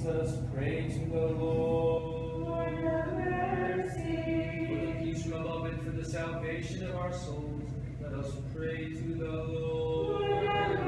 let us pray to the Lord. Lord, have mercy. For the peace from above and for the salvation of our souls, let us pray to the Lord. Lord, have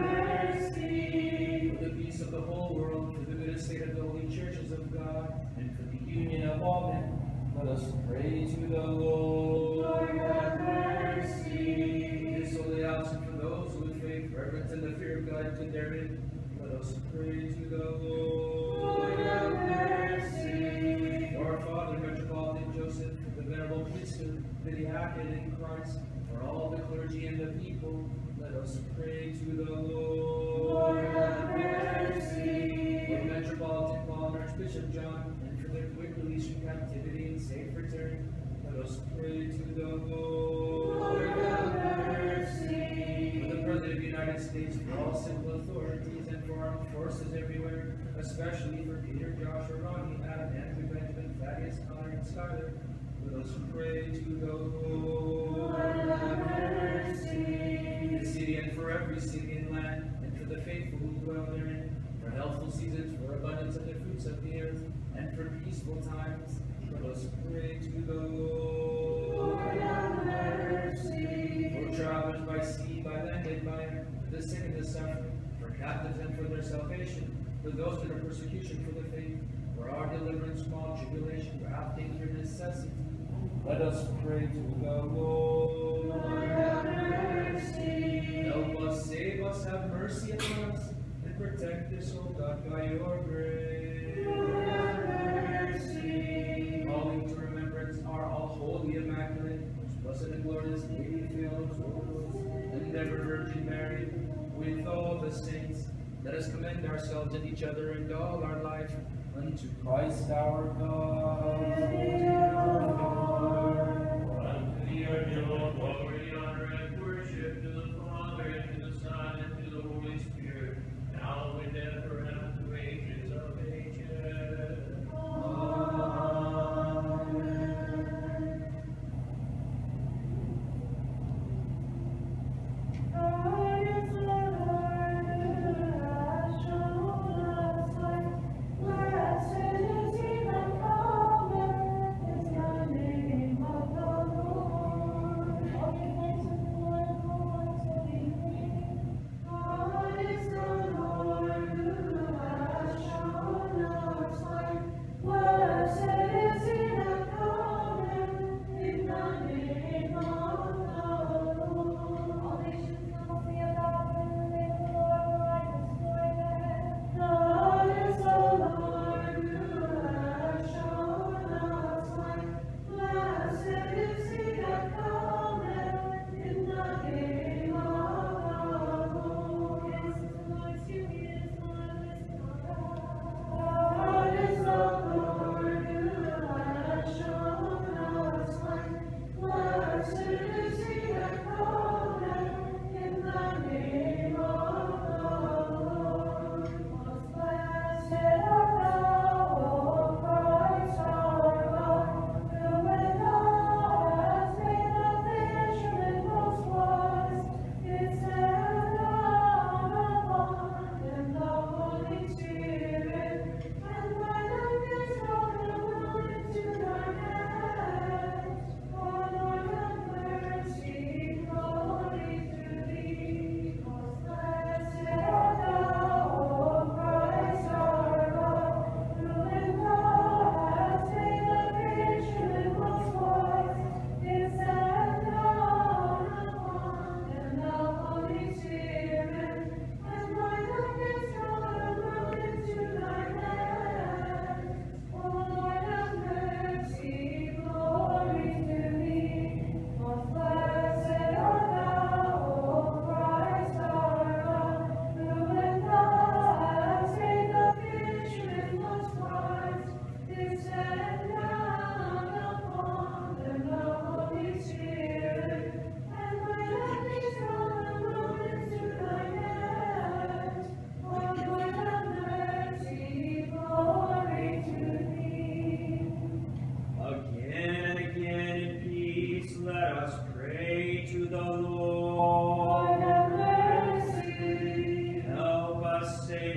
mercy. For the peace of the whole world, for the good estate of the holy churches of God, and for the union of all men, let us pray to the Lord. Lord, have mercy. For this holy house, and for those who with faith, reverence, and the fear of God could therein, let us pray to the Lord. Lord, have mercy. For our Father, Metropolitan Joseph, for the venerable priesthood, the diaconate in Christ, for all the clergy and the people, let us pray to the Lord. Lord, have mercy. For Metropolitan Paul and Archbishop John, and for their quick release from captivity and safe return, let us pray to the Lord. Lord, have mercy. For the President of the United States, for all civil authorities, and for armed forces everywhere, especially for Peter, Joshua, Ronnie, Adam, Andrew, Benjamin, Thaddeus, Connor, and Skyler, let us pray to the Lord. Lord, have mercy. For the city and for every city and land, and for the faithful who dwell therein, for healthful seasons, for abundance of the fruits of the earth, and for peaceful times, let us pray to the Lord. Lord, have mercy. For travelers by sea, by land, and by air, for the sick and the suffering, for captives and for their salvation, for those that are persecution for the faith, for our deliverance from all tribulation, wrath, danger, and necessity, let us pray to the Lord. Lord, have mercy. Help us, save us, have mercy on us, and protect us, O God, by your grace. Lord, have mercy. Calling to remembrance our all holy, immaculate, most blessed and glorious Lady Theos, and ever Virgin Mary, with all the saints, let us commend ourselves and each other and all our life unto Christ our God. Unto thee are due all glory, honor, and worship, to the Father, and to the Son, and to the Holy Spirit, now and ever, and unto ages of ages. God is the Lord who has shown us light. Blessed is he that cometh in the name of the Lord.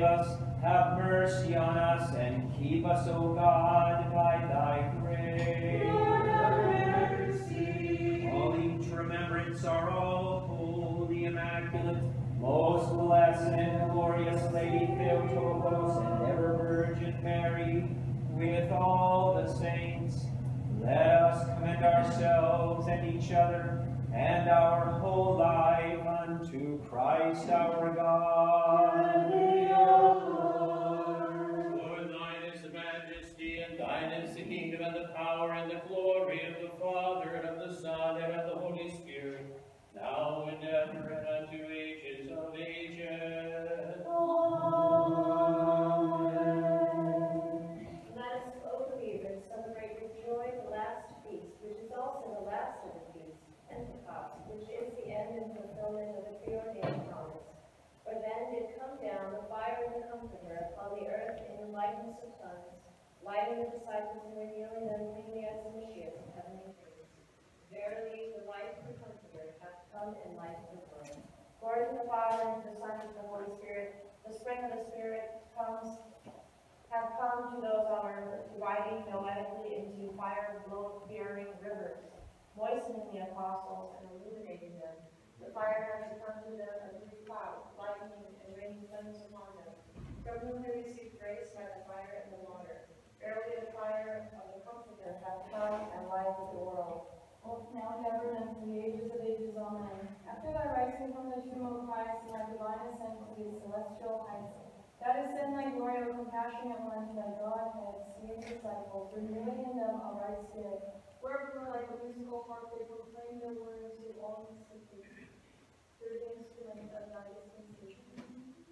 us, have mercy on us, and keep us, O God, by thy grace. Lord, have mercy. Calling to remembrance our all-holy, immaculate, most blessed and glorious Lady Theotokos and ever-Virgin Mary, with all the saints, let us commend ourselves and each other and our whole life unto Christ our God. For thine is the majesty, and thine is the kingdom, and the power, and the glory of the Father, and of the Son, and of the Holy Spirit, now and ever, and unto ages of ages. Let us, O believers, celebrate with joy the last feast, which is also the last of the feasts, Pentecost, which is the end and fulfillment of the preordained promise. For then did come down the fire of the Comforter upon the earth in the likeness of tongues, lighting the disciples and revealing them plainly as the Messiah of heavenly things. Verily, the light of the Comforter hath come and lighted the world. Glory to the Father, and to the Son, and to the Holy Spirit. The spring of the Spirit have come to those on earth, dividing noetically into fire-bearing rivers, moistening the apostles and illuminating them. The fire has come to them as a cloud, lightning and raining flames upon them, from whom they received grace by the fire and the water. Verily the fire of the Comforter hath come and lighted the world. Both now and ever, and to the ages of ages. Amen. After thy rising from the tomb, O Christ, and thy divine ascent to the celestial heights, that is in thy glory, O compassionate one, to thy Godhead, save disciples, renewing in them a right spirit. Wherefore, like a musical harp, they proclaim their words to all institutions, through the instrument of thy dispensation.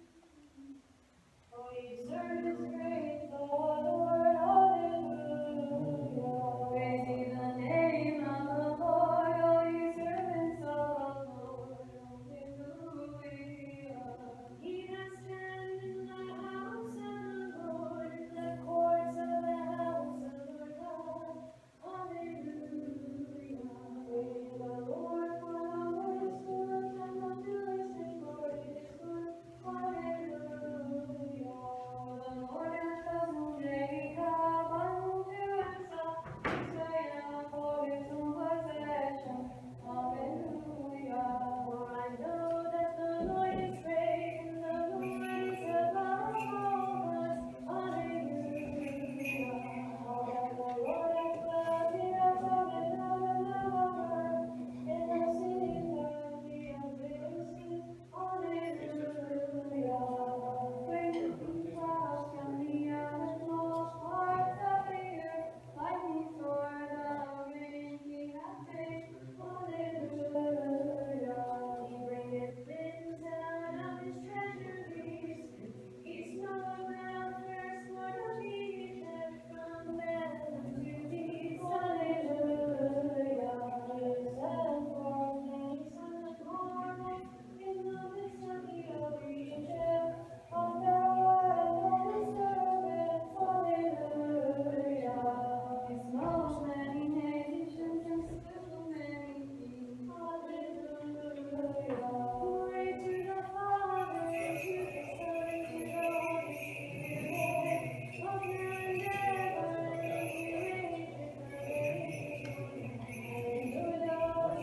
O ye servants, praise the Lord, hallelujah. Praise ye the name of the Lord, all ye servants of the Lord, hallelujah. He that stands in the house of the Lord, in the courts of the house of our God, hallelujah. Praise the Lord, for the Lord is good, and the doers his word is good, hallelujah. The Lord hath chosen Jacob unto himself, Israel for his own possession, hallelujah. For I know that the Lord is great, and the Lord is above all gods, hallelujah. All that the Lord hath done, he hath spoken of in the earth, in the cities of the witnesses, hallelujah. Great clouds from the uttermost parts of the earth, lightning for the rain he hath made, hallelujah. He bringeth winds out of his treasuries, he snow ground firstborn of Egypt, from man unto beast, hallelujah. He set forth many sons of mortals in the midst of the region of Pharaoh and all his servants, hallelujah. He smote many nations and slew many kings, hallelujah. Glory to the Father, and to the Son, and to the Holy Spirit, both now and ever, and unto ages of ages. Hallelujah,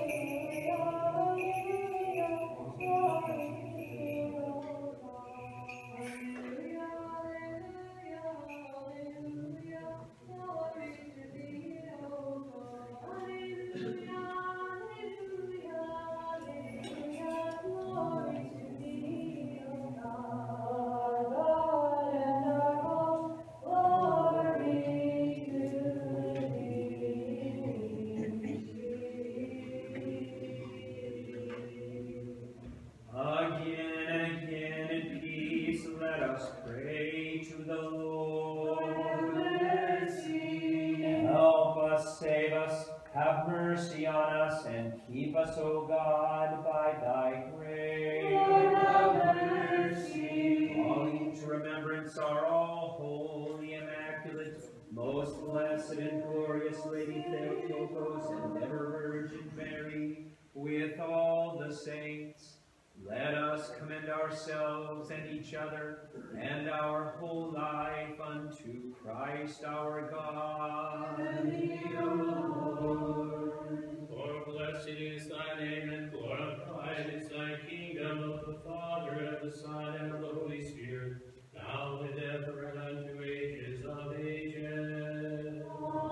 hallelujah, hallelujah, glory to thee, O God. Hallelujah, hallelujah, hallelujah, glory to thee, O God. Our God and our hope, glory to thee. Again and again in peace let us pray to the Lord. Help us, save us, have mercy on us, and keep us, O God, by thy grace. Lord, have mercy. Calling to remembrance our all-holy, immaculate, most blessed and glorious Lady Theotokos and ever-Virgin Mary, with all the saints, let us commend commend ourselves and each other and our whole life unto Christ our God. For blessed is thy name, and glorified is thy kingdom, of the Father, and the Son, and of the Holy Spirit, now and ever, and unto ages of ages.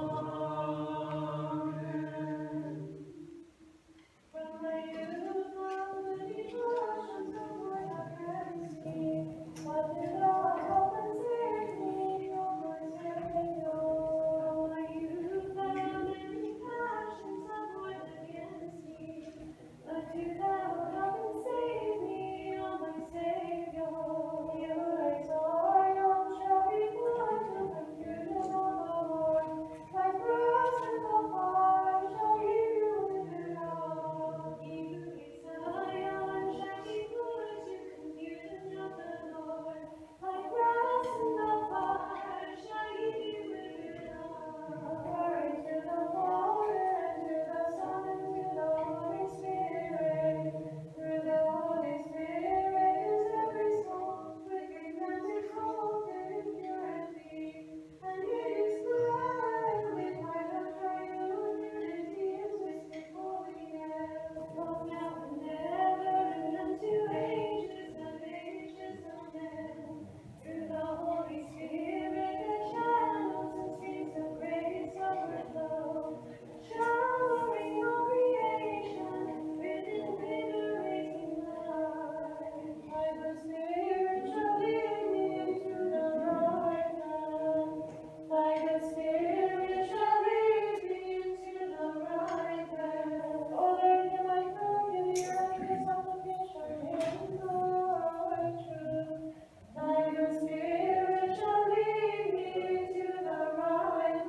Amen. From my youth up, many passions of my fancy, but did not compensate me, O my Savior. My youth up, many passions of my fancy, but did not compensate me, O my Savior. You Zion shall be glad to the beauty of the Lord. My cross and the fire shall you lift up. You Zion shall be glad to the beauty of the Lord. My cross and the fire shall you lift up. Glory to the Father and to the Son and to the Holy Spirit. Through the Holy Spirit is every soul with repentance called in purity, and it is glad with heart of triumph, unity is whispered holiness, both now and ever and unto ages of ages. Amen. Through the Holy Spirit the channels and streams of grace overflow, showering all creation with invigorating light. By the Spirit shall lead me into the right path. By the Spirit shall lead me into the right path. O Lord, hear my prayer, give me your supplication in Lord truth. By the Spirit shall lead me into the right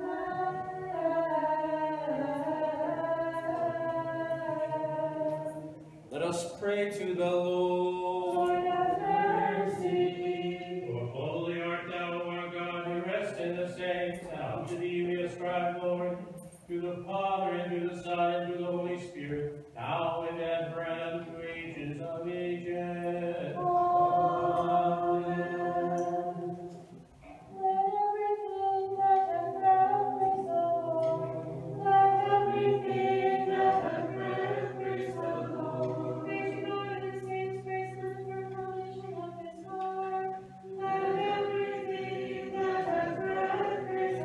path. Let us pray to the Lord. Lord, have mercy. For holy art thou, our God, who rest in the saints. Now to thee we ascribe glory, to the Father, and to the Son, and to the Holy Spirit, now and ever, and unto ages of ages. Amen. Let everything that hath breath praise the Lord. Let everything that hath breath praise the Lord. Praise God and His saints, praise Him for foundation of His heart. Let everything that hath breath praise the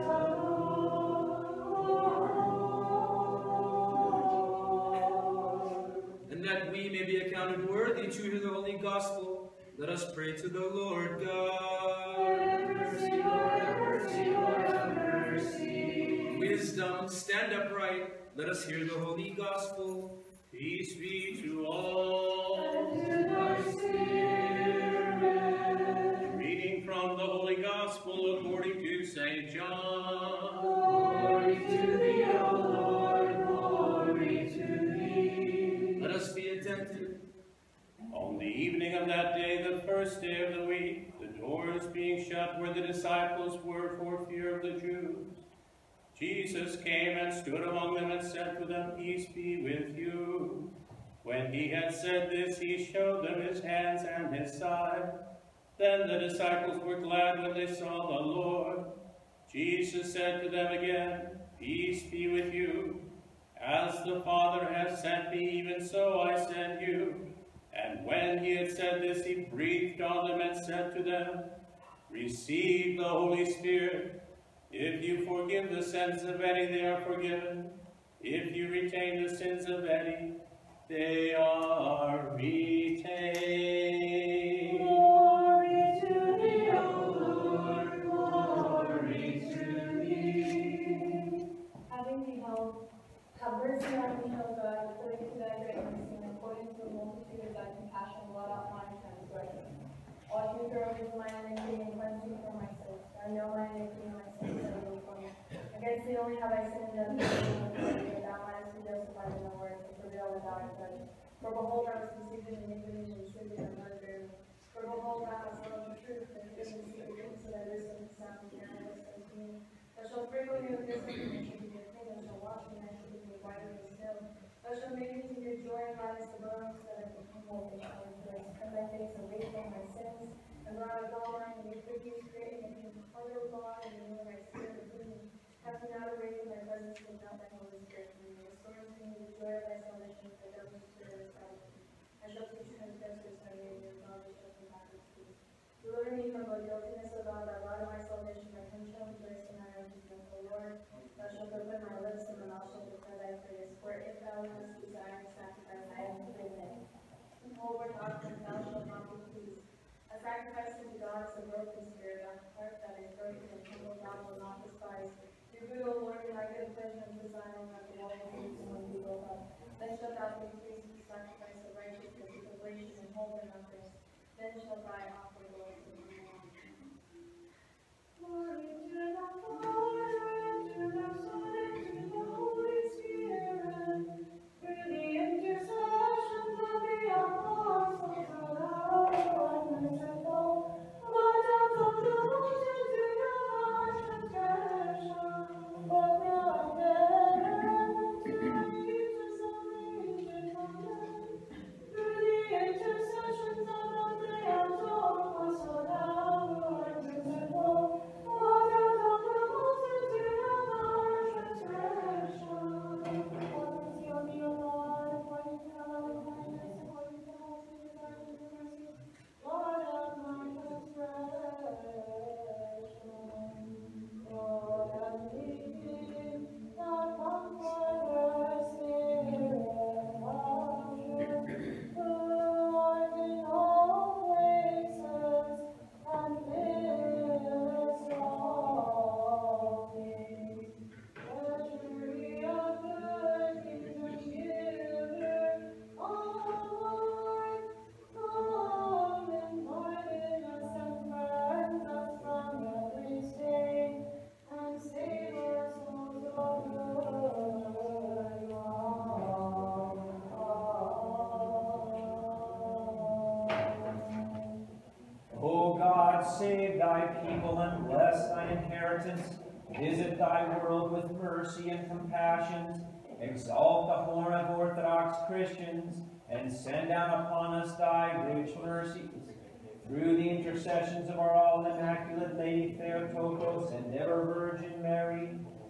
Lord. And that we may be accounted worthy to hear the holy gospel, let us pray to the Lord God. Lord have mercy, Lord have mercy, Lord have mercy. Wisdom, stand upright, let us hear the holy gospel. Peace be to all. And to thy spirit. Reading from the Holy Gospel according to St. John. Glory to thee, O Lord, glory to thee. Let us be attentive. On the evening of that day, the first day of the week, the doors being shut where the disciples were for fear of the Jews, Jesus came and stood among them and said to them, Peace be with you. When he had said this, he showed them his hands and his side. Then the disciples were glad when they saw the Lord. Jesus said to them again, Peace be with you. As the Father has sent me, even so I send you. And when he had said this, he breathed on them and said to them, Receive the Holy Spirit. If you forgive the sins of any, they are forgiven. If you retain the sins of any, they are retained. Glory to thee, O Lord, glory to thee. Having beheld, have mercy on me, O God, according to thy great mercy, and according to the multitude of thy compassion, blot out my transgression. Wash me thoroughly from my iniquity and cleanse me from my sins. I know my iniquity and my sins are before me. Against thee only have I sinned and done evil before thee, and thou mightest be justified in the words and prevail without a judge. For behold, I was conceived in iniquity and sleeping in murder. For behold, thou hast loved the truth and given me the goodness of thy wisdom and sound and thy wisdom to me. Thou shalt sprinkle me with wisdom and I shall be a king. Thou shalt wash me and I shall be whiter than snow. Thou shalt make me to hear joy and gladness the bones that have become hope and rejoice. Turn my face away from my sins, and brought out all mine iniquities, creating in me a heart of God, and renew my spirit within me. Have me not away from thy presence, and not thy Holy Spirit from me. Restore unto me the joy of thy salvation, for thou hast preserved salvation. I shall teach transgressors thy ways, and acknowledge shall come back with peace. Deliver me from the guiltiness of God, thou God of my salvation, my tongue shall rejoice in thy righteousness, O Lord. Thou shalt open my lips, and my mouth shall declare thy praise. For if thou hast desired sacrifice, I am willing. Over God, and thou shalt not be pleased. A sacrifice unto God is a broken spirit, a heart that is broken and humble God will not despise. Do good, O Lord, and I give pleasure unto Zion, like the wall of Jerusalem be built up. Then shalt thou be pleased with the sacrifice of righteousness, with oblation and whole burnt offerings. Then shall thy offer go to the Lord. Glory to the Father, and to the Son, and to the Holy Spirit. Through the intercessions of the apostles, O Lord, merciful. Blot out the multitude of our transgressions. But now and then, to the ages of ages, amen. Through the intercessions of Andreas, O Lord, merciful. Blot out the multitude of our transgressions. Have mercy on me, O Lord, according to thy loving kindness, according to the multitude of thy mercy. Lord, have my transgression. Lord, have me, not comfort spirit of truth, who art in all places, and fillest all things. Treasury of good, kingdom giver, Lord, come and pardon us and purge us from every stain, and save our souls, O good God. O God, save thy people and bless thine inheritance. Visit thy world with mercy and compassion. Exalt the horn of Orthodox Christians, and send down upon us thy rich mercies. Through the intercessions of our all-immaculate Lady Theotokos and ever-Virgin Mary,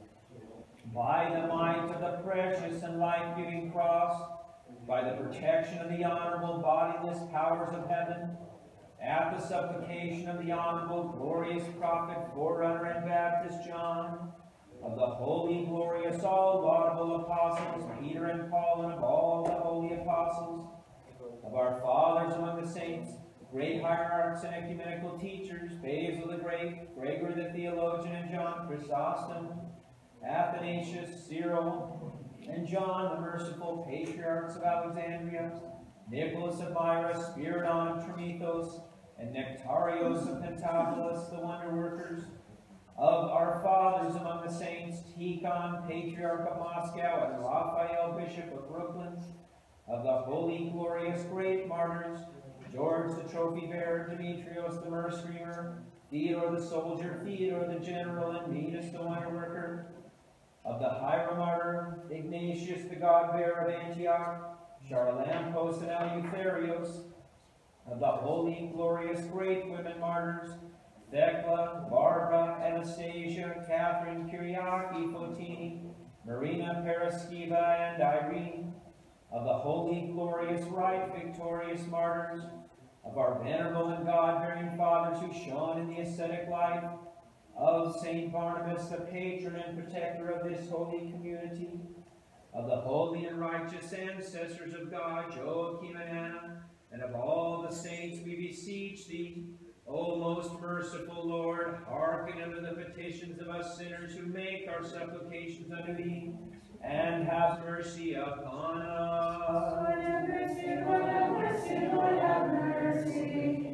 by the might of the precious and life-giving cross, by the protection of the honorable bodiless powers of heaven, at the supplication of the honorable, glorious prophet, forerunner, and Baptist John, of the holy, glorious, all laudable apostles, Peter and Paul, and of all the holy apostles, of our fathers among the saints, great hierarchs and ecumenical teachers, Basil the Great, Gregory the theologian, and John Chrysostom, Athanasius, Cyril, and John the merciful, patriarchs of Alexandria, Nicholas of Myra, Spiridon of Trimethos, and Nectarios of Pentapolis, the wonder workers, of our fathers among the saints, Tikhon, Patriarch of Moscow, and Raphael, Bishop of Brooklyn, of the holy, glorious, great martyrs, George the trophy bearer, Demetrios the myrrh screamer, Theodore the soldier, Theodore the general, and Venus the wonder worker, of the hieromartyr, Ignatius the God-bearer of Antioch, Charalampos and Eleutherios, of the holy, glorious, great women martyrs, Thecla, Barbara, Anastasia, Catherine, Kyriaki, Fotini, Marina, Paraskiva, and Irene, of the holy, glorious, right, victorious martyrs, of our venerable and God-bearing fathers who shone in the ascetic life, of Saint Barnabas, the patron and protector of this holy community, of the holy and righteous ancestors of God, Joachim and Anna, and of all the saints we beseech thee, O most merciful Lord, hearken unto the petitions of us sinners who make our supplications unto thee, and have mercy upon us. Lord have mercy, Lord have mercy, Lord have mercy.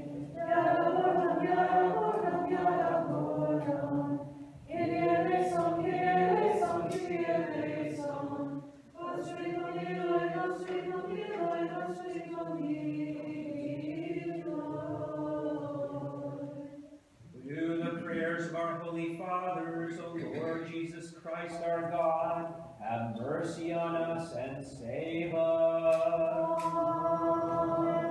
Through the prayers of our holy fathers, O Lord Jesus Christ our God, have mercy on us and save us. Amen.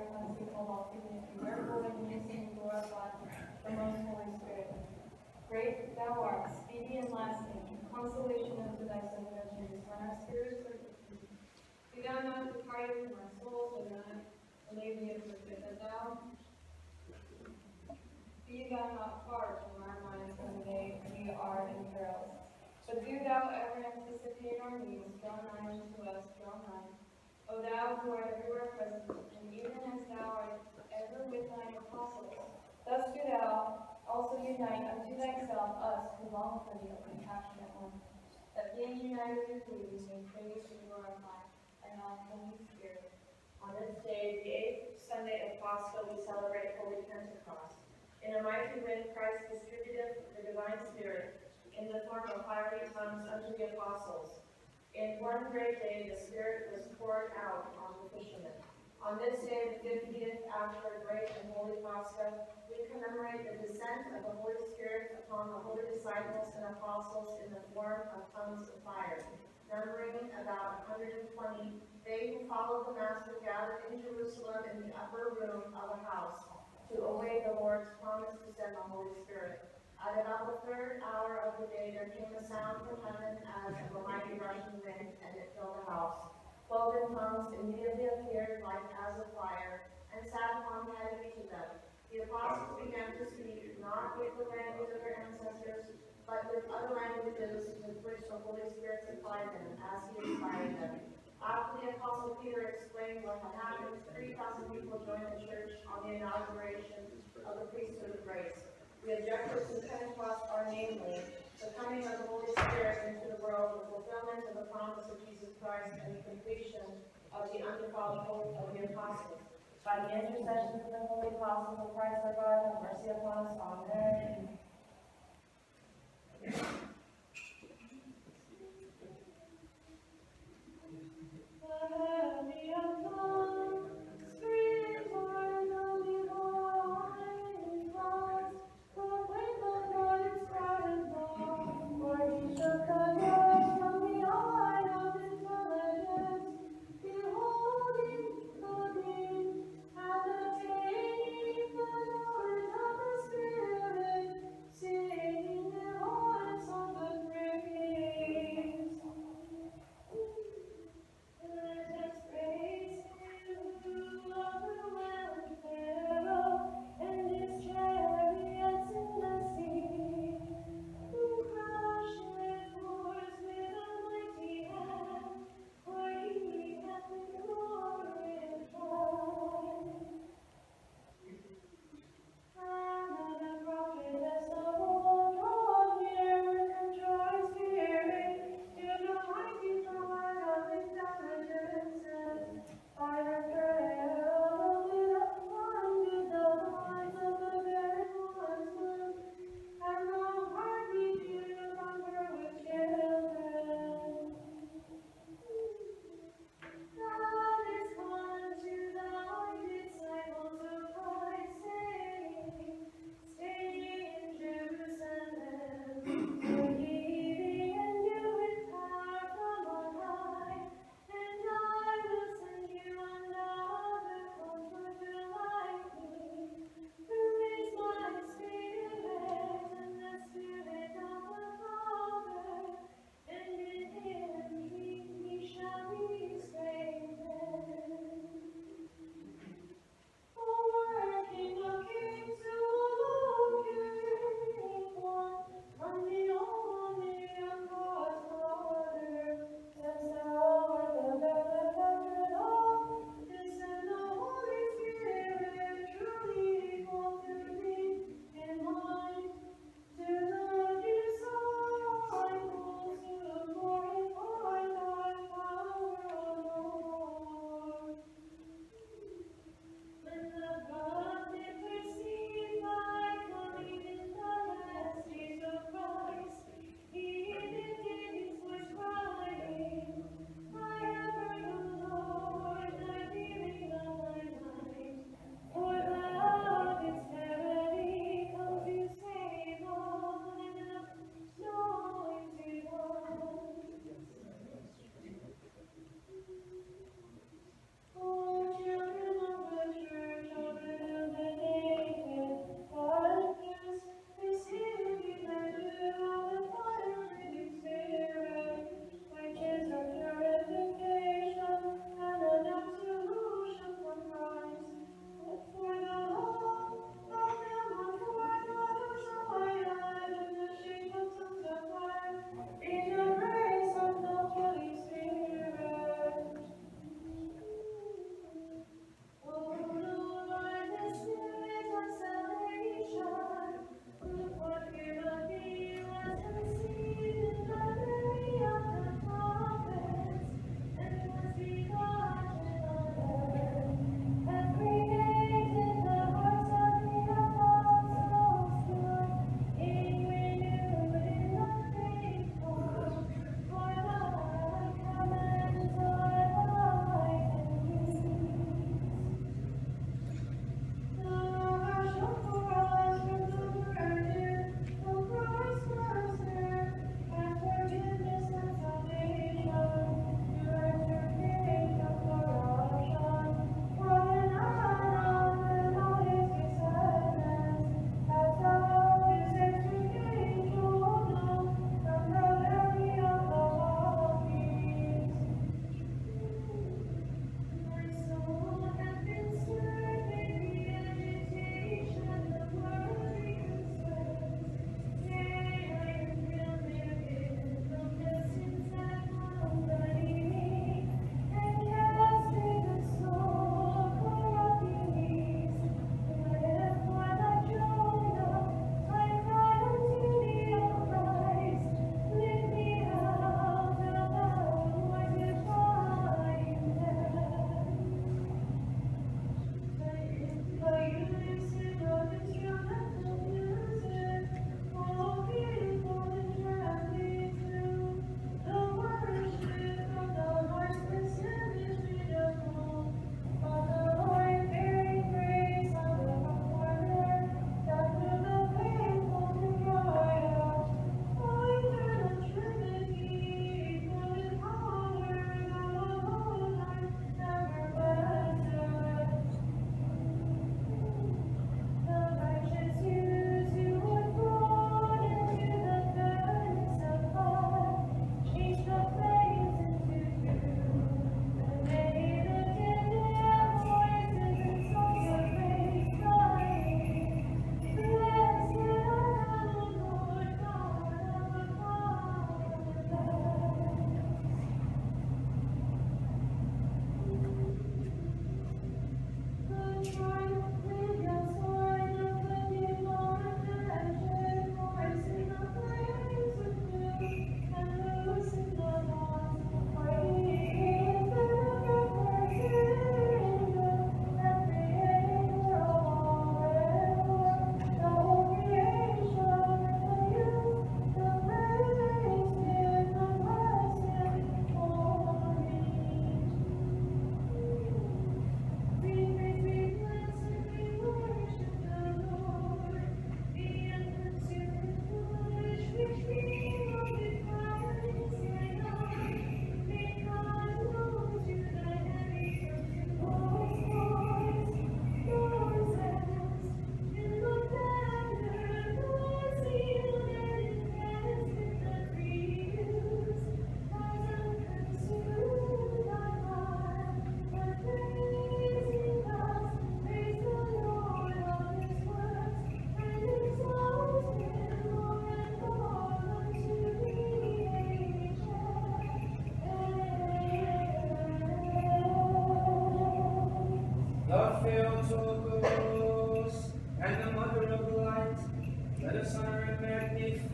cleansing of all dignity, wherefore in unison we glorify the most Holy Spirit. Great thou art, speedy and lasting, consolation unto thy sufferings, when our spirits are fatigued. Be thou not departed from our souls, O God, and leave thee afflicted, that thou be thou not far from our minds when we are in perils. But do thou ever anticipate our needs, draw nigh unto us, draw nigh. O thou who art everywhere present, and even as thou art ever with thine apostles, thus do thou also unite unto thyself us who long for thee, O compassionate one, that being united with thee we may praise and glorify thy Holy Spirit. On this day, the 8th Sunday of Paschal, we celebrate Holy Pentecost. In a mighty wind, Christ distributed the divine Spirit in the form of fiery tongues unto the apostles. In one great day, the Spirit was poured out on the fishermen. On this day, the 50th after great and holy Pascha, we commemorate the descent of the Holy Spirit upon the holy disciples and apostles in the form of tongues of fire. Numbering about 120, they who followed the Master gathered in Jerusalem in the upper room of a house to await the Lord's promise to send the Holy Spirit. At about the 3rd hour of the day, there came a sound from heaven as of a mighty rushing wind, and it filled the house. Cloven tongues immediately appeared like as of fire, and sat upon the head of each of them. The apostles began to speak, not with the language of their ancestors, but with other languages with which the Holy Spirit supplied them, as he inspired them. After the Apostle Peter explained what had happened, 3,000 people joined the church on the inauguration of the priesthood of grace. The objectives of Pentecost are namely, the coming of the Holy Spirit into the world, the fulfillment of the promise of Jesus Christ, and the completion of the undefiled hope of the apostles. By the intercession of the holy apostles of Christ our God, have mercy upon us. Amen. Singing the Lord's song.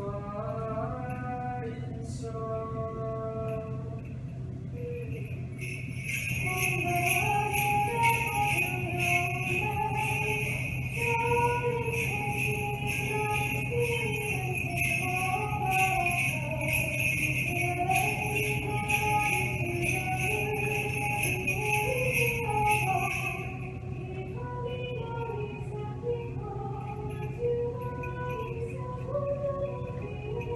in song. Thank you.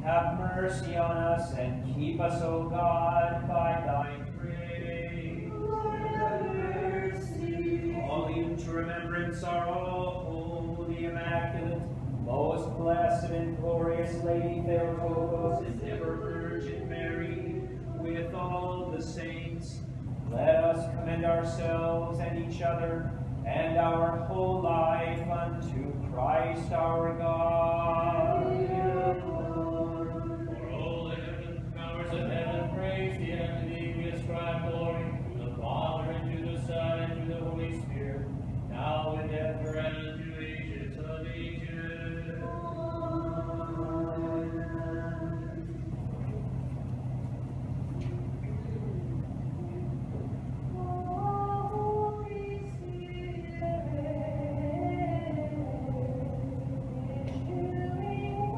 Have mercy on us and keep us, O God, by thy grace. Calling to remembrance our all-holy, immaculate, most blessed and glorious Lady Theotokos and ever Virgin Mary, with all the saints, let us commend ourselves and each other and our whole life unto Christ our God. For all the heaven, powers of heaven, praise thee, and to thee we ascribe glory, to the Father, and to the Son, and to the Holy Spirit, now and ever, and to ages of ages. Holy Spirit, doing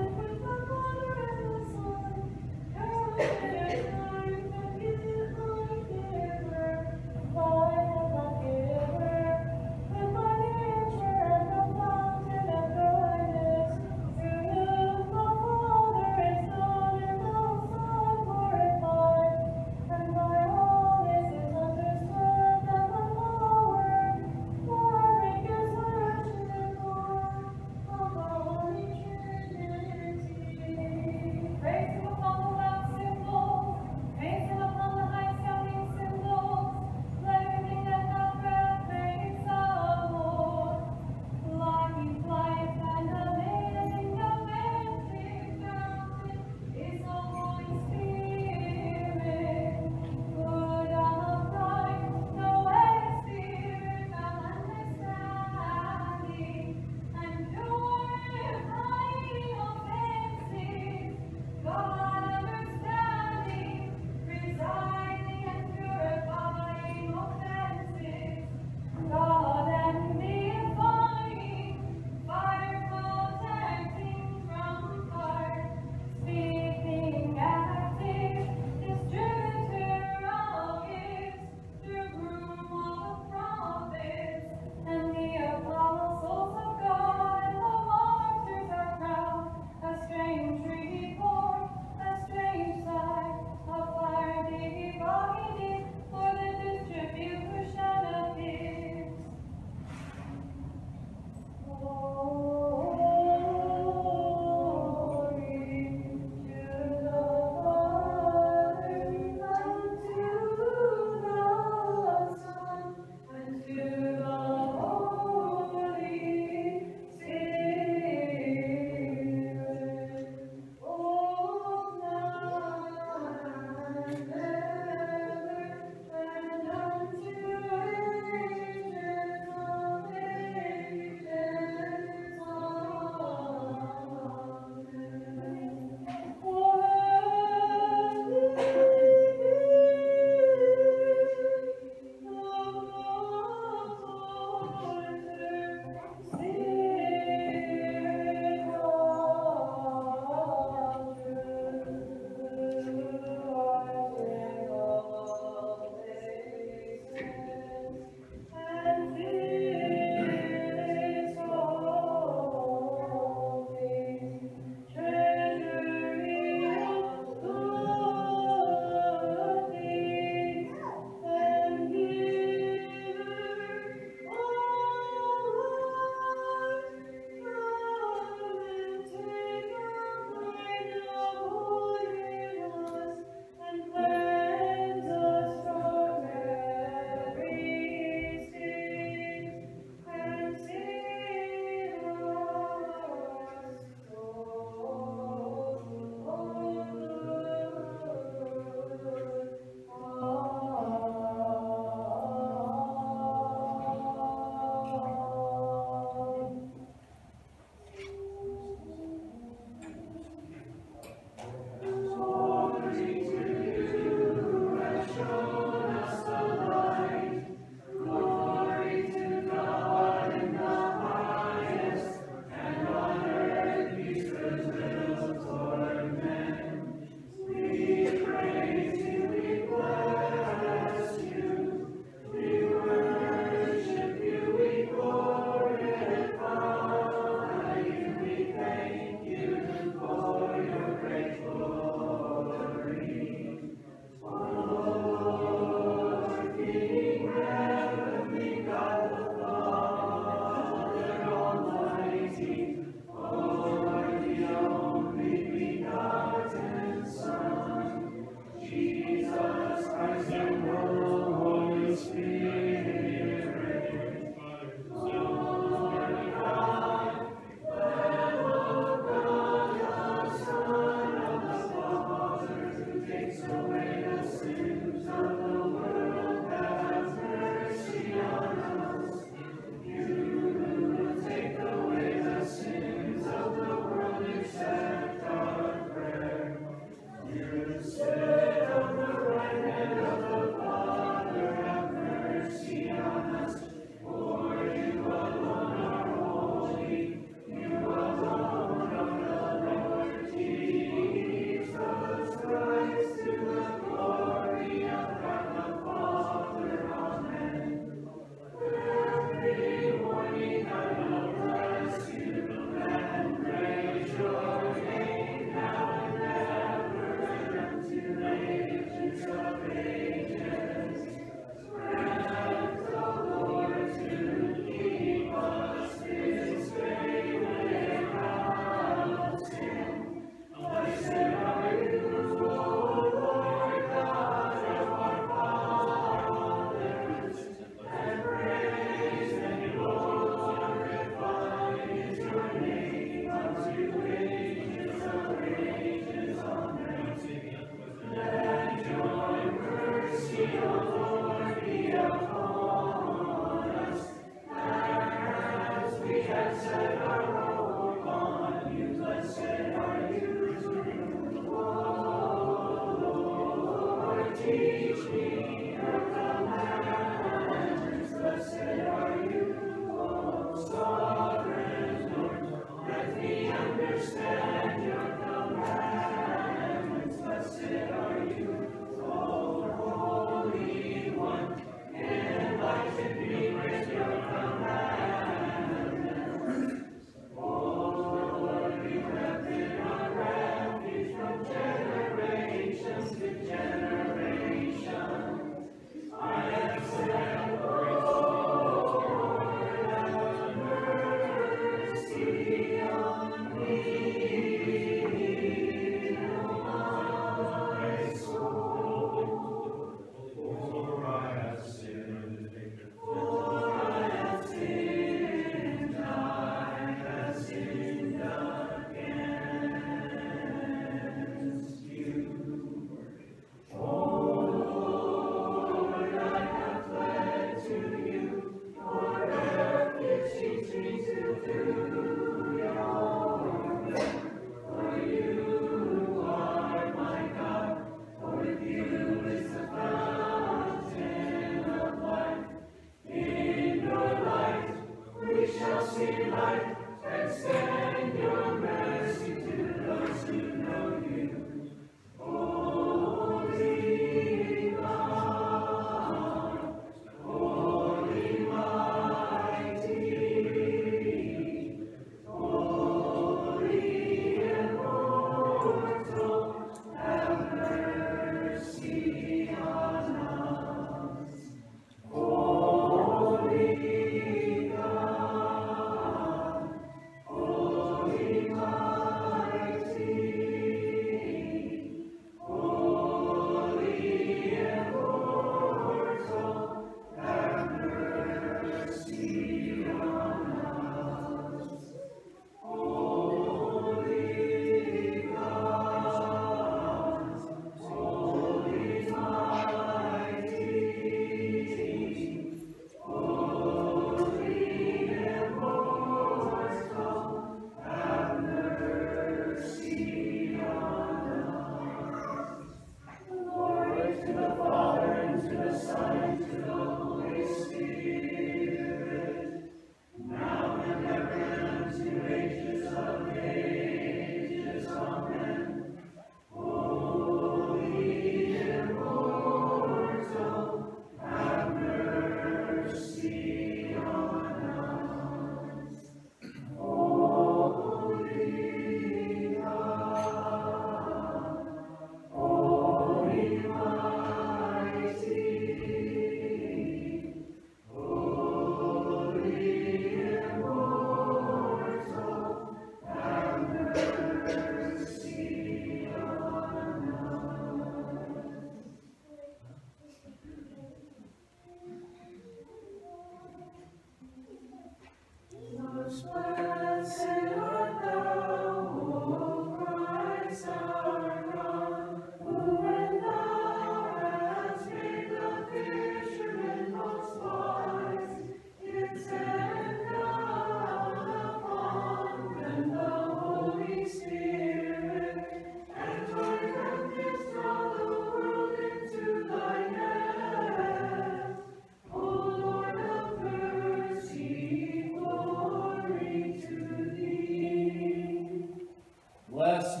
Bless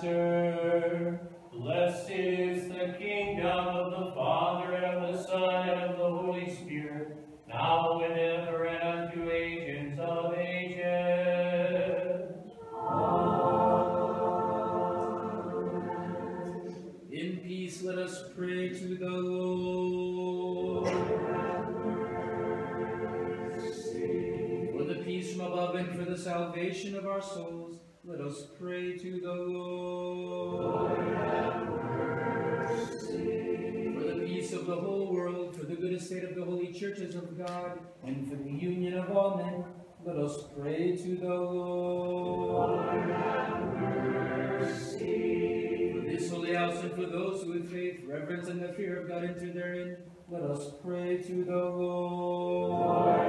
Master. Blessed is the kingdom of the Father, and of the Son, and of the Holy Spirit, now and ever, and unto ages of ages. In peace let us pray to the Lord. For the peace from above and for the salvation of our souls, let us pray to the Lord. For the peace of the whole world, for the good estate of the holy churches of God, and for the union of all men, let us pray to the Lord. For this holy house and for those who with faith, reverence, and the fear of God enter therein, let us pray to the Lord.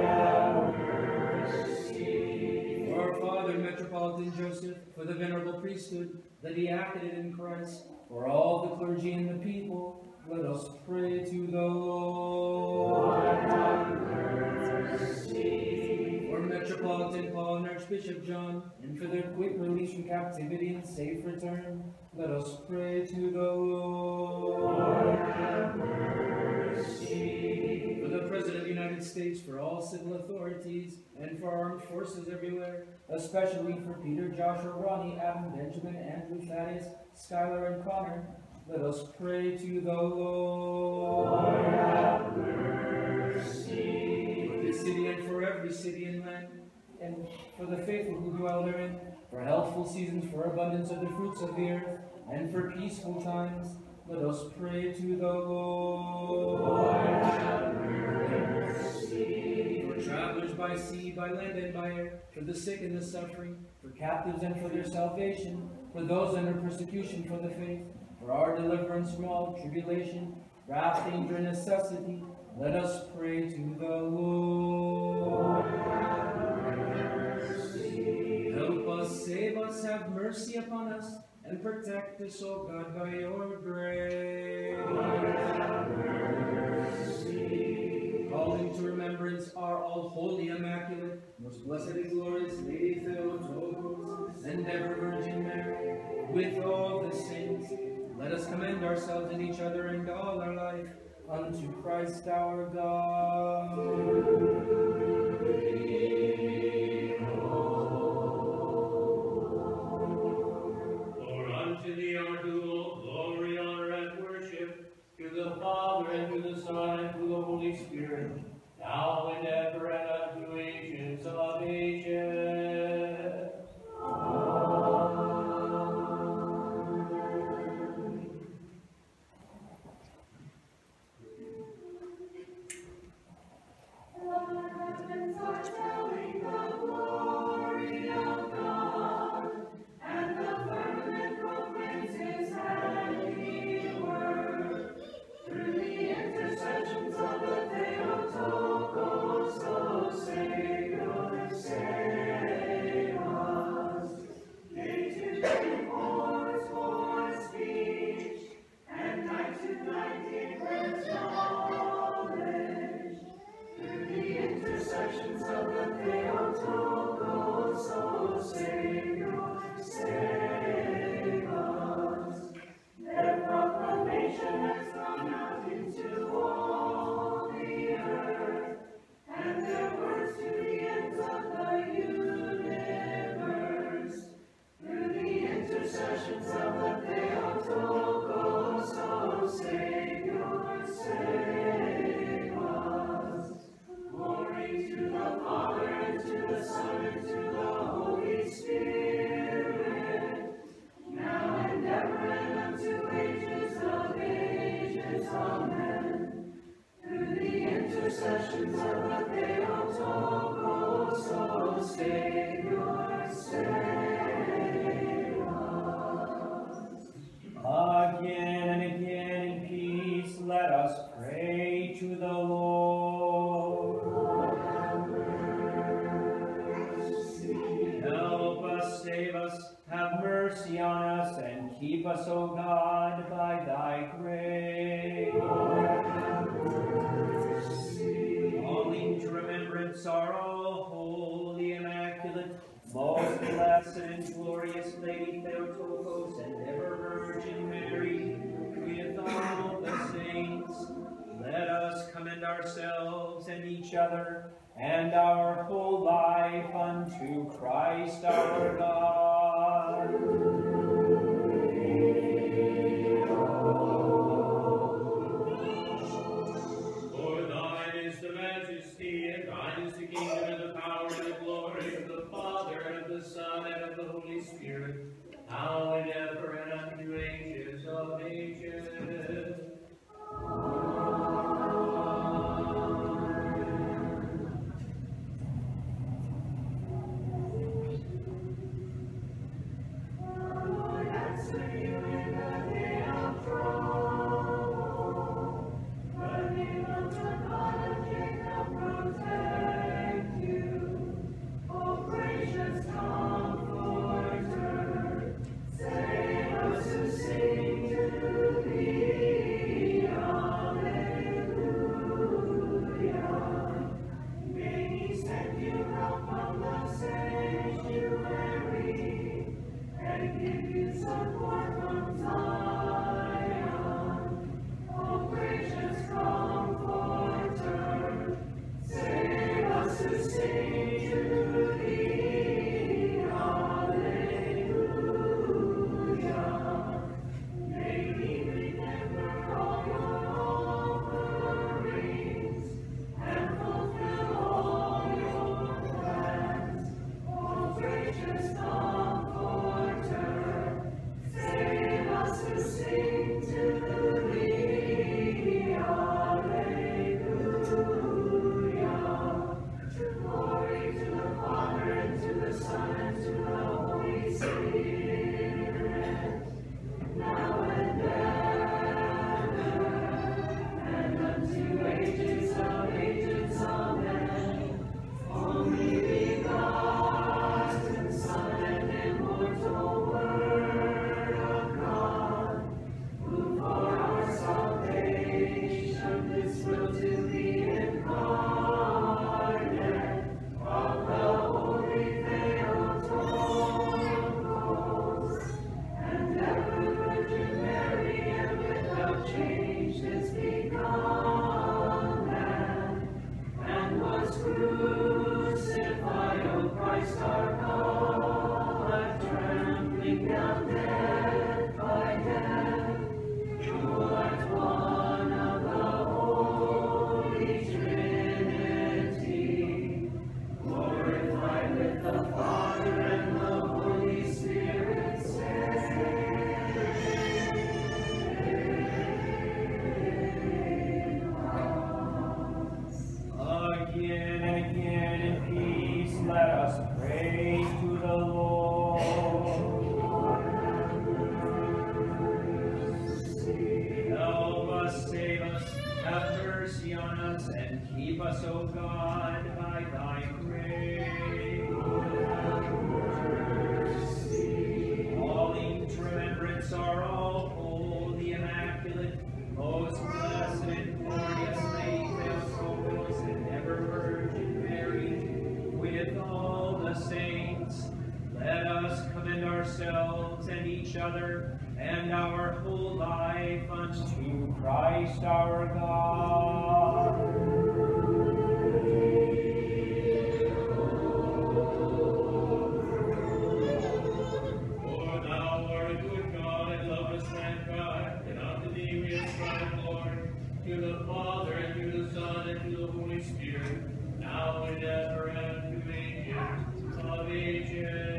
For our Father, Metropolitan Joseph, for the venerable priesthood that he acted in Christ, for all the clergy and the people, let us pray to the Lord. For Metropolitan Paul and Archbishop John, and for their quick release from captivity and safe return, let us pray to the Lord. Have mercy. for the President of the United States, for all civil authorities, and for armed forces everywhere, Especially for Peter, Joshua, Ronnie, Adam, Benjamin, Andrew, Thaddeus, Skylar, and Connor, let us pray to the Lord. Have mercy. for this city and for every city and land, And for the faithful who dwell therein, for healthful seasons, for abundance of the fruits of the earth, and for peaceful times, let us pray to the Lord. Have mercy. for travelers by sea, by land, and by air, for the sick and the suffering, For captives and for their salvation, for those under persecution for the faith, for our deliverance from all tribulation, wrath, danger, and necessity, let us pray to the Lord. help us, save us, have mercy upon us, and protect us, O God, by your grace. Calling to remembrance our all-holy, immaculate, most blessed and glorious Lady Theotokos, and ever Virgin Mary, with all the saints, let us commend ourselves and each other and all our life Unto Christ our God. For unto thee are due all glory, honor, and worship, to the Father, and to the Son, and to the Holy Spirit, now and ever, and unto ages of ages. Heavens are telling the glory of God, and the firmament proclaims his handiwork. Through the intercessions of the Theotokos, O Savior, save us. Day to day pours forth speech, and night to night declares knowledge. Through the intercessions of the Theotokos, O Savior, save us. Their proclamation has gone out into all the earth, and their words to the ends of the universe. Through the intercessions of the Theotokos, O Savior, save us. Glory to the Father, and to the Son, and to the Holy Spirit, now and ever, and unto ages of ages. Amen. Through the intercessions of the Theotokos, O Savior, save us. Again and again in peace, let us pray to the Lord. Help us, save us, have mercy on us, and keep us, O God, by thy grace. Calling to remembrance our all-holy, immaculate, most blessed and glorious Lady Theotokos, and ever Virgin Mary, with all the saints, let us commend ourselves and each other and our whole life unto Christ our God. For thine is the majesty, and thine is the kingdom, and the power, and the glory of the Father, and of the Son, and of the Holy Spirit, now and ever, and unto ages of ages. Lord, answer you in the day of trouble. The name of the God of Jacob protect you. O gracious Comforter, save us who sing to thee. us and keep us, O God, by thy grace. Calling to remembrance are all holy, immaculate, most blessed and glorious Lady Theotokos and ever Virgin Mary, with all the saints. Let us commend ourselves and each other and our whole life unto Christ our God. For thou art a good God and lovest mankind, and unto thee we ascribe glory, to the Father, and to the Son, and to the Holy Spirit, now and ever, and to ages of ages.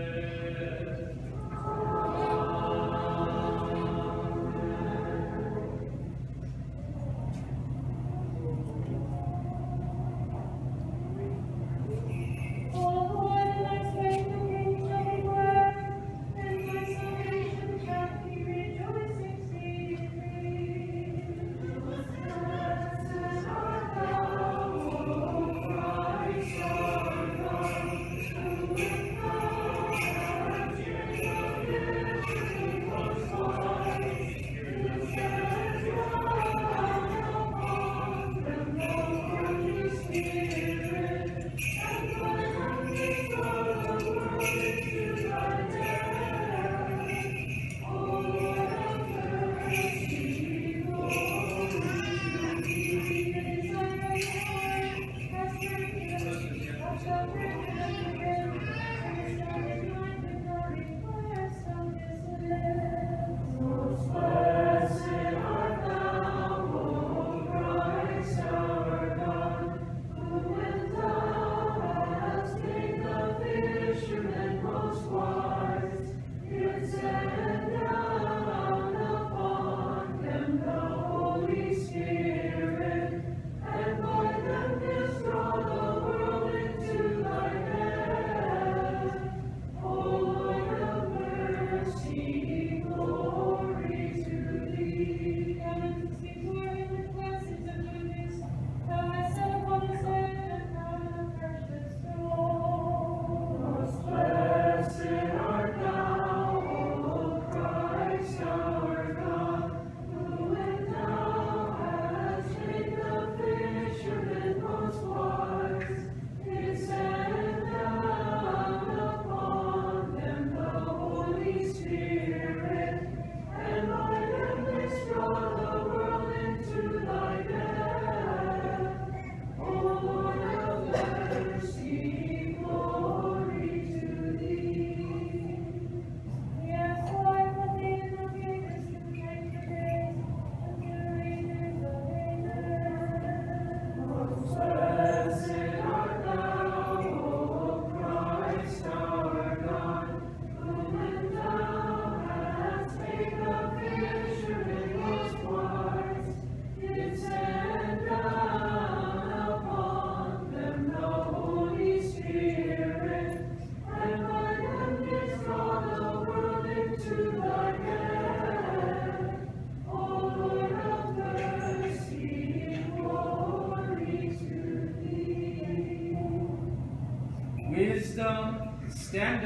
Wisdom, stand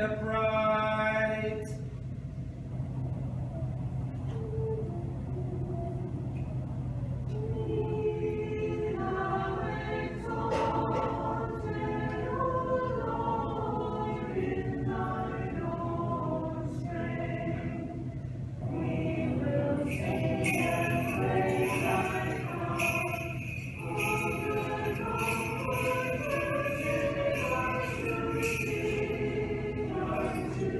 upright. Thank you.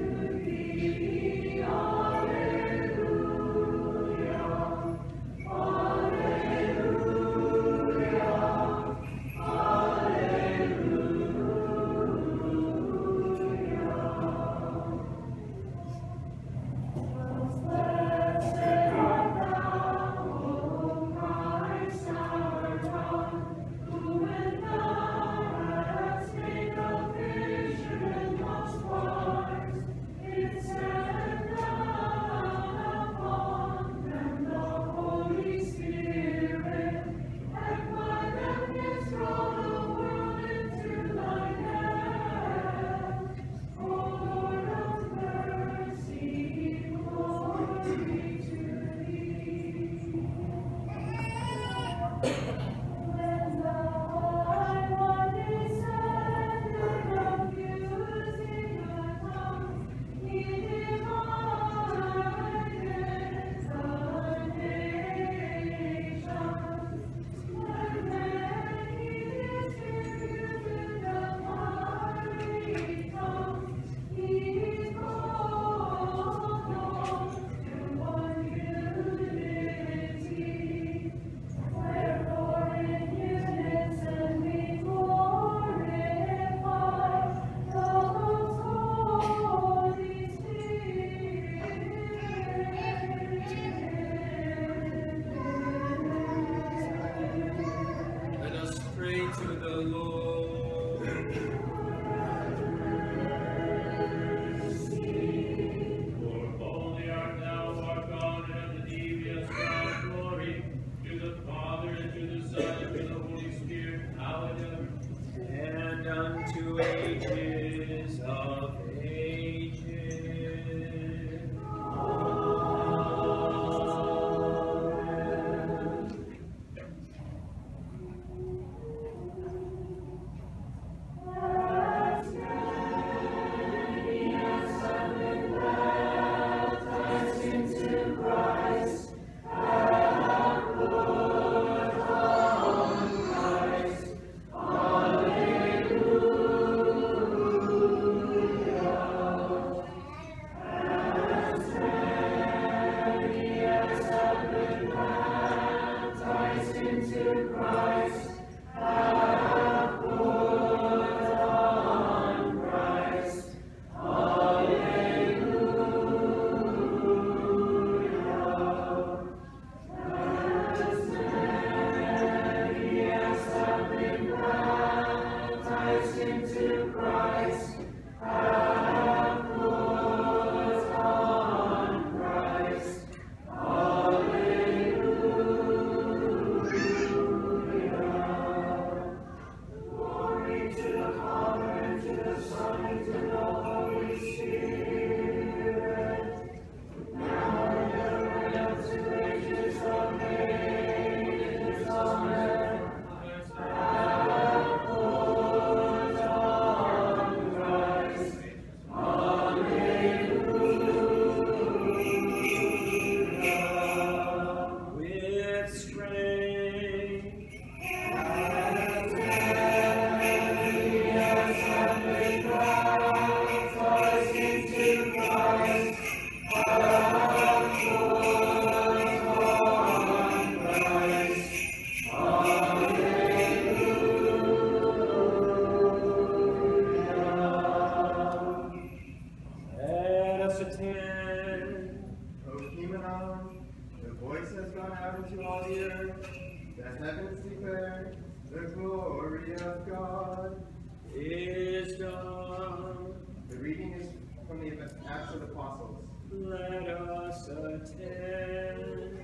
Okimenon, the voice has gone out into all the earth, the heavens declare the glory of God. Is done. The reading is from the Acts of the Apostles. Let us attend.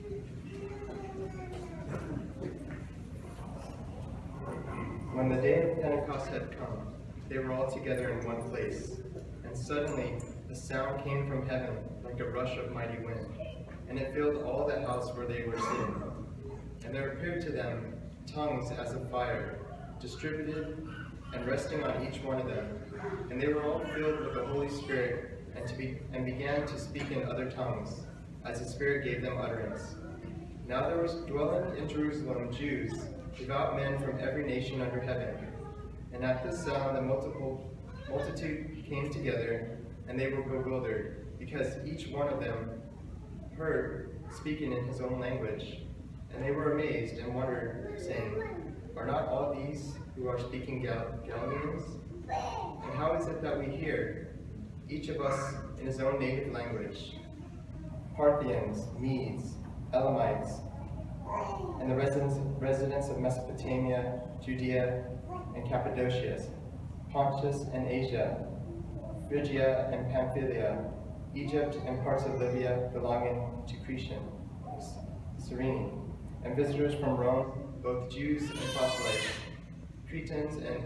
When the day of Pentecost had come, they were all together in one place. And suddenly a sound came from heaven like a rush of mighty wind, and it filled all the house where they were sitting. And there appeared to them tongues as of fire, distributed and resting on each one of them. And they were all filled with the Holy Spirit, and began to speak in other tongues, as the Spirit gave them utterance. Now there was dwelling in Jerusalem Jews, devout men from every nation under heaven. And at this sound the multitude came together, and they were bewildered, because each one of them heard speaking in his own language. And they were amazed and wondered, saying, Are not all these who are speaking Galileans? And how is it that we hear, each of us in his own native language? Parthians, Medes, Elamites, and the residents of Mesopotamia, Judea, and Cappadocia, Pontus and Asia, Phrygia and Pamphylia, Egypt and parts of Libya belonging to Cretan, Cyrene, and visitors from Rome, both Jews and proselytes, Cretans and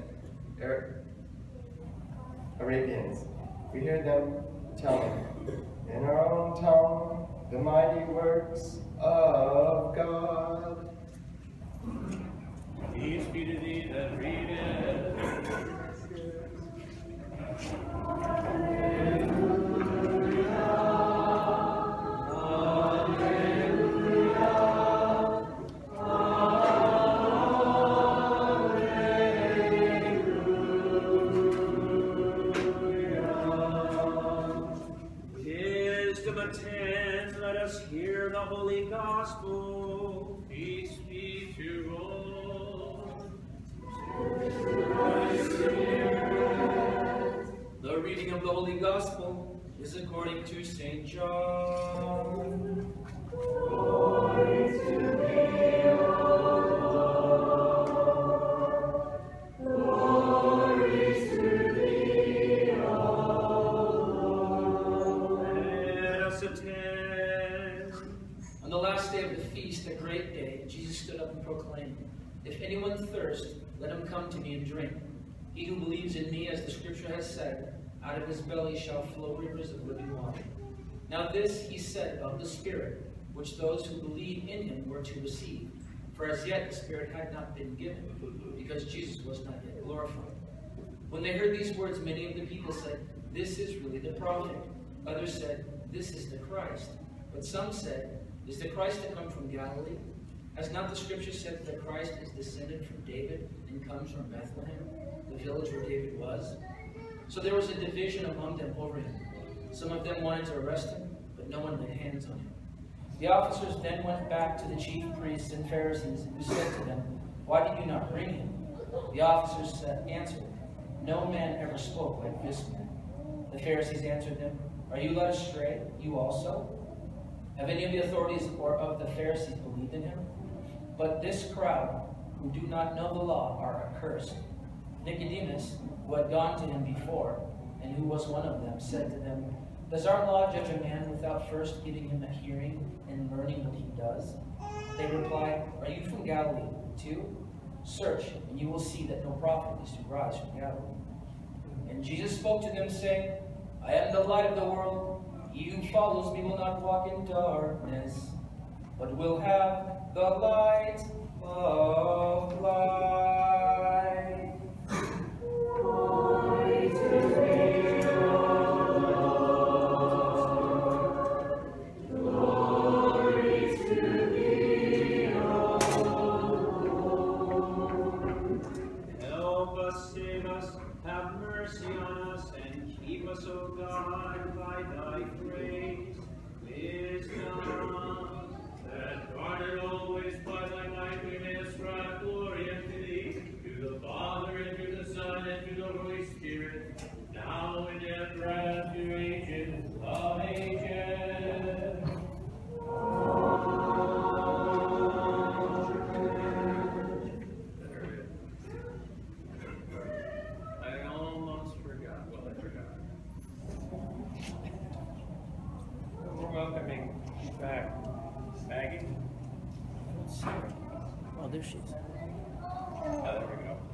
Arabians. We hear them telling, in our own tongue, the mighty works of God. Peace be to thee that readeth. Wisdom attend, let us hear the holy gospel. Peace be to all. The reading of the Holy Gospel is according to St. John. Glory to thee, O Lord. Glory to thee, O Lord. Let us attend. On the last day of the feast, a great day, Jesus stood up and proclaimed, If anyone thirst, let him come to me and drink. He who believes in me, as the scripture has said, out of his belly shall flow rivers of living water. Now this he said about the Spirit, which those who believe in him were to receive. For as yet the Spirit had not been given, because Jesus was not yet glorified. When they heard these words, many of the people said, This is really the prophet. Others said, This is the Christ. But some said, Is the Christ to come from Galilee? Has not the scripture said that Christ is descended from David and comes from Bethlehem, the village where David was? So there was a division among them over him. Some of them wanted to arrest him, but no one laid hands on him. The officers then went back to the chief priests and Pharisees, who said to them, Why did you not bring him? The officers answered, No man ever spoke like this man. The Pharisees answered them, Are you led astray, you also? Have any of the authorities or of the Pharisees believed in him? But this crowd, who do not know the law, are accursed. Nicodemus, who had gone to him before, and who was one of them, said to them, Does our law judge a man without first giving him a hearing and learning what he does? They replied, Are you from Galilee, too? Search, and you will see that no prophet is to rise from Galilee. And Jesus spoke to them, saying, I am the light of the world. He who follows me will not walk in darkness, but will have the light of life. Glory to thee, O Lord. Glory to thee, O Lord. Help us, save us, have mercy on us, and keep us, O God, by thy grace. Wisdom, that guarded always by thy might we may ascribe glory unto thee, to the Father, welcoming back Maggie. Oh, there she is. Oh, there we go.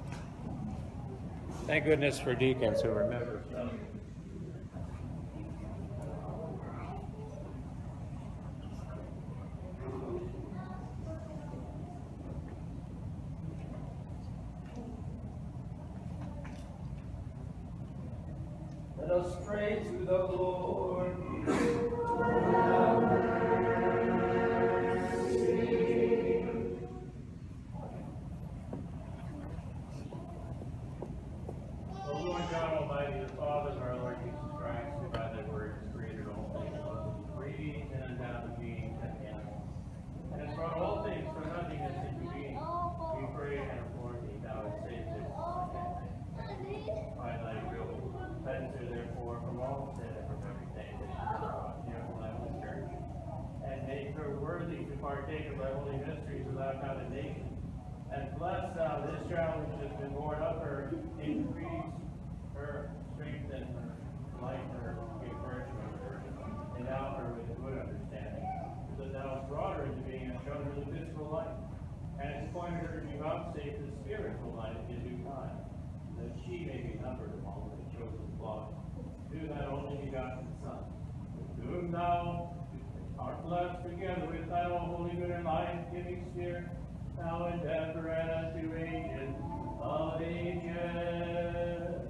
Thank goodness for deacons who remember stuff. Let us pray to the Lord. O Lord God Almighty, the Father of our Lord Jesus Christ, who by thy word has created all things, both free and endowed with being and animals, and has brought all things from nothingness into being. We pray and implore thee, thou hast saved us by thy will. Cleanse her therefore from all sin and from everything that is not careful thy holy church, and make her worthy to partake of thy holy mysteries without condemnation. And bless thou this child which has been born of her, increase her, strengthen her, lighten her, give encouragement her, endow her with good understanding, so that thou hast brought her into being and shown her the physical life, and hast appointed her to be vouchsafed the spiritual life in due time, that she may be numbered among the chosen flock, through thy only begotten Son, with whom thou art blessed together with thy own holy, good, and life-giving Spirit, now and ever and to ages of ages.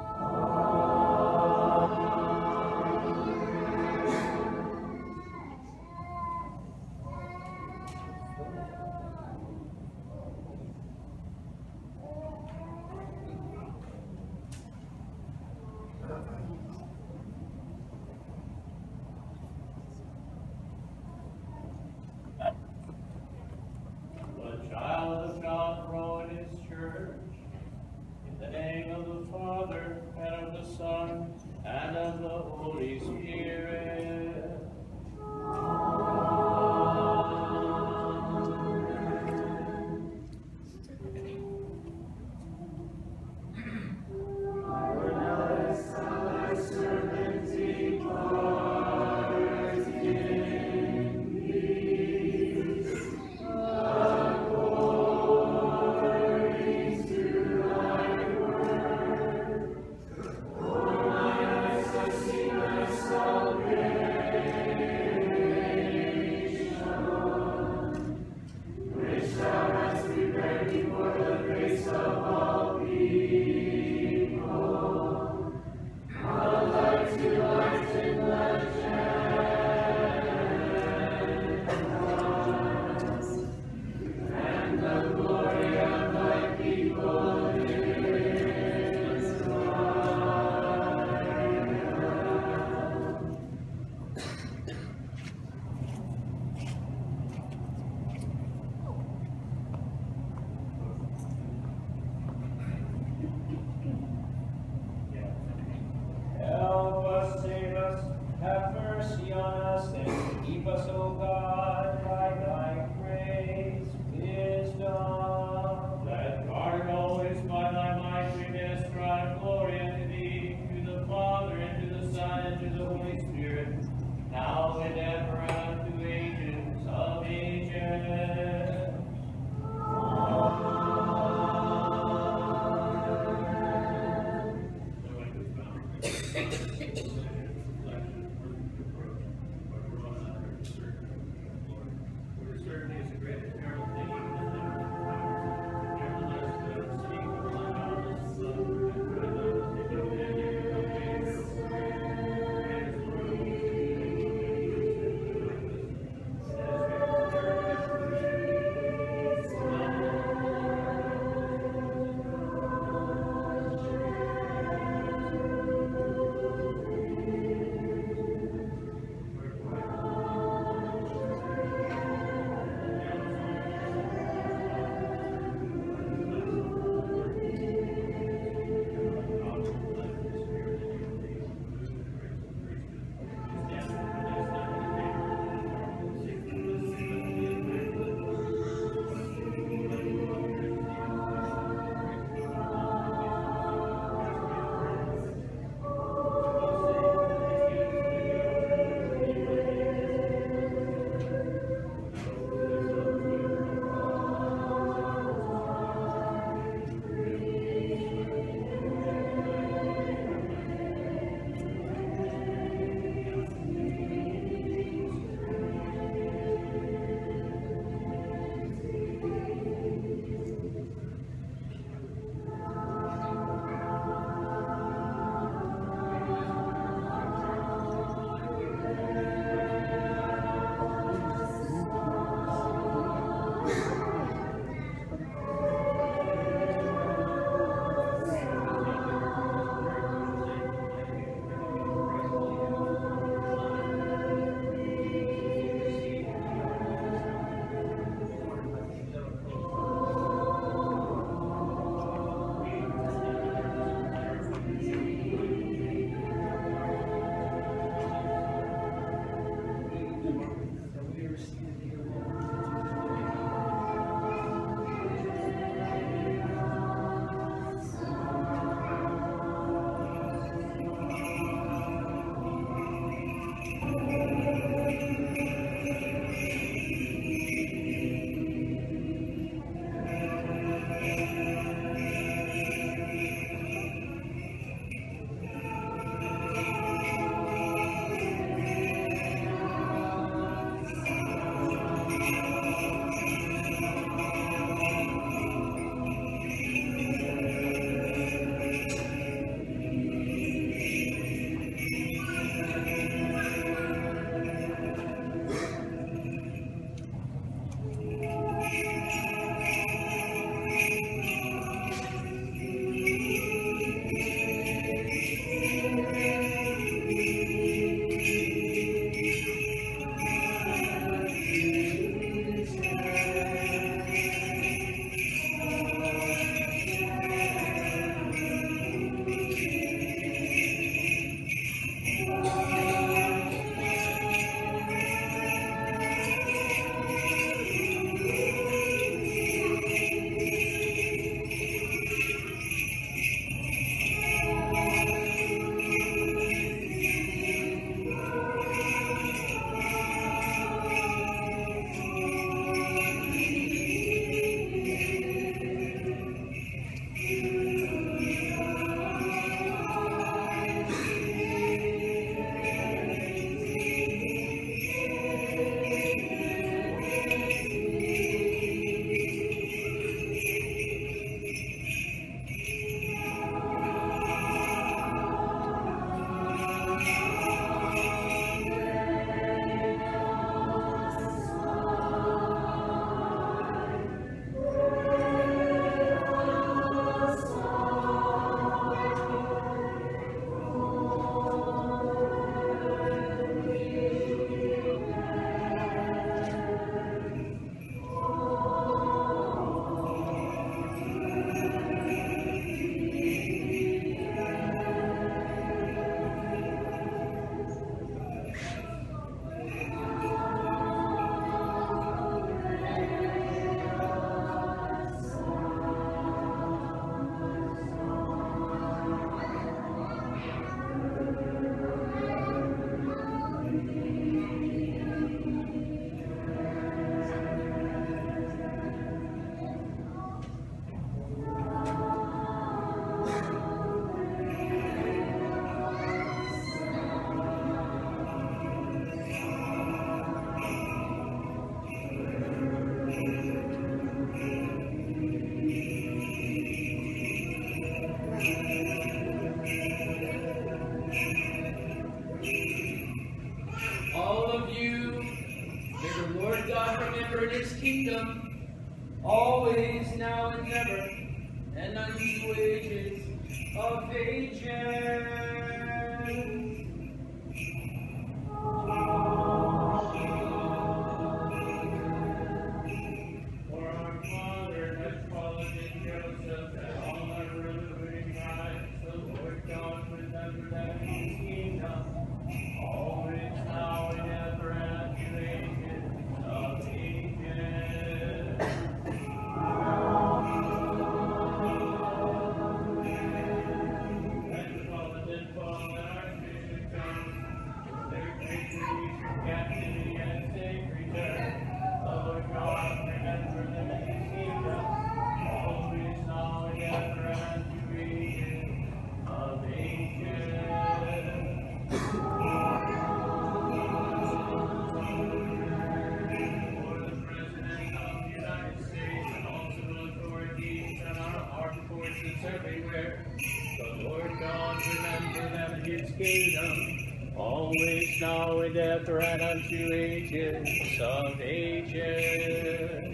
The child of God grow in his church, in the name of the Father, and of the Son, and of the Holy Spirit. Help us, save us, have mercy on us, and keep us, O God, by thy grace, wisdom. That guarded always by thy might, we may ascribe glory unto thee, to the Father, and to the Son, and to the Holy Spirit, now and ever, and to ages of ages. Certainly is the greatest miracle thing in the remember in his kingdom, always, now, and ever, and unto ages of ages. For our Father has fallen in Joseph, and all our ruling lives, the Lord God remember them in his kingdom, always, now, and ever, and to ages of ages. And the fallen and fallen archbishop comes, their victories from captivity and safe return. The Lord God remember them in his kingdom, always, now, and ever, and to ages of ages. For the President of the United States and all civil authorities and our armed forces everywhere, the Lord God remember them in his kingdom, always, now, and ever, and unto ages of ages.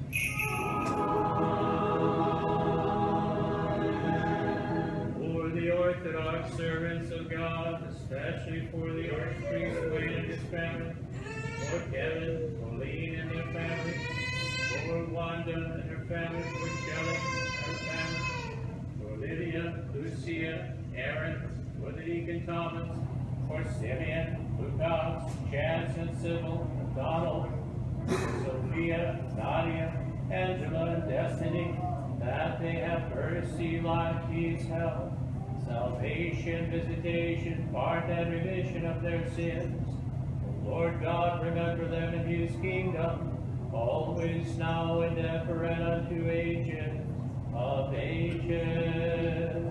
For the Orthodox servants of God, especially for the Archpriest Wayne and his family, for Kevin, Pauline and their family, for Wanda and her family, for Shelley and her family, for Lydia, Lucia, Aaron, for the Deacon Thomas, for Simeon, Lucas, Chance and Sybil, Donald, Sophia, Nadia, Angela, and Destiny, that they have mercy, life, peace, health, salvation, visitation, pardon, and remission of their sins. The Lord God remember them in his kingdom, always, now, and ever, and unto ages of ages.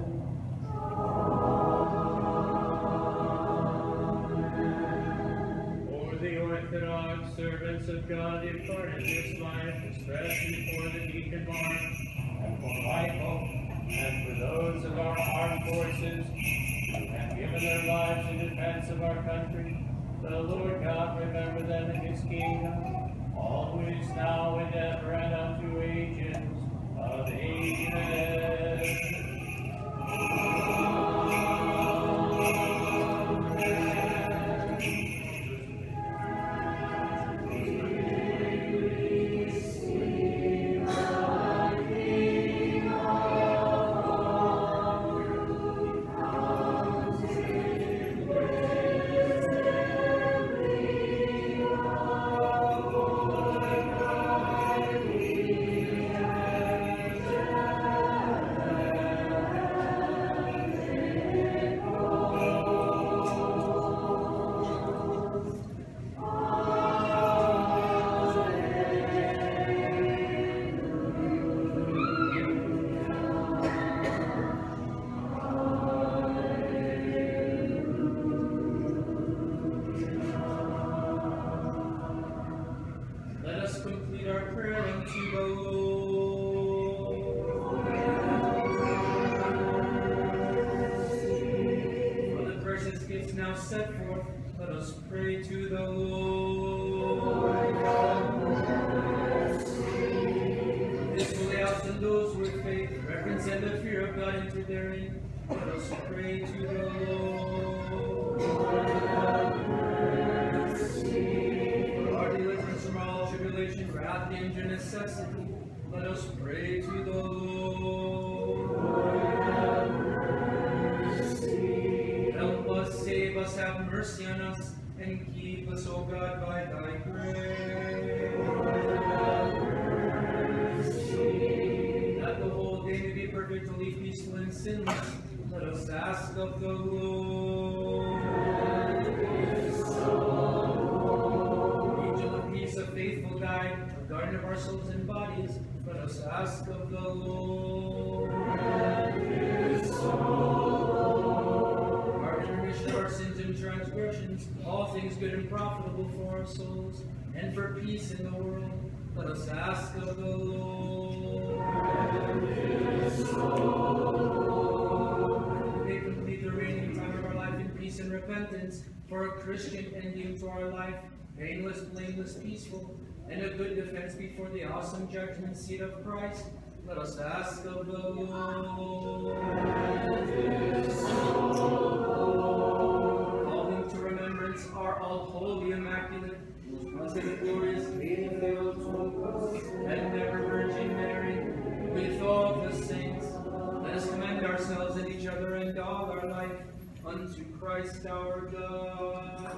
For the Orthodox servants of God departed this life, especially for the Deacon Mark, and for Michael, and for those of our armed forces who have given their lives in defense of our country, the Lord God remember them in his kingdom, always, now, and ever, and unto ages of ages. Let us complete our prayer unto the Lord. For the precious gifts now set forth, let us pray to the Lord. This holy house and those with faith, reverence, and the fear of God enter therein. Let us pray to the Lord. For our deliverance from all tribulation, wrath, danger, necessity, let us pray to the Lord. Help us, save us, have mercy on us, and keep us, O God, by thy grace. That the whole day may be perfectly peaceful and sinless, let us ask of the Lord. Angel of peace, a faithful guide, a guardian of our souls and bodies, let us ask of the Lord. Pardon and remission of our sins and transgressions, all things good and profitable for our souls, and for peace in the world, let us ask of the Lord. May complete the reigning time of our life in peace peace and repentance, for a Christian ending to our life, painless, blameless, peaceful, and a good defense before the awesome judgment seat of Christ. Let us ask of the Lord. Calling to remembrance our all-holy, immaculate, most blessed and glorious Lady Theotokos, and ever Virgin Mary, with all the saints, let us commend ourselves and each other and all our life unto Christ our God.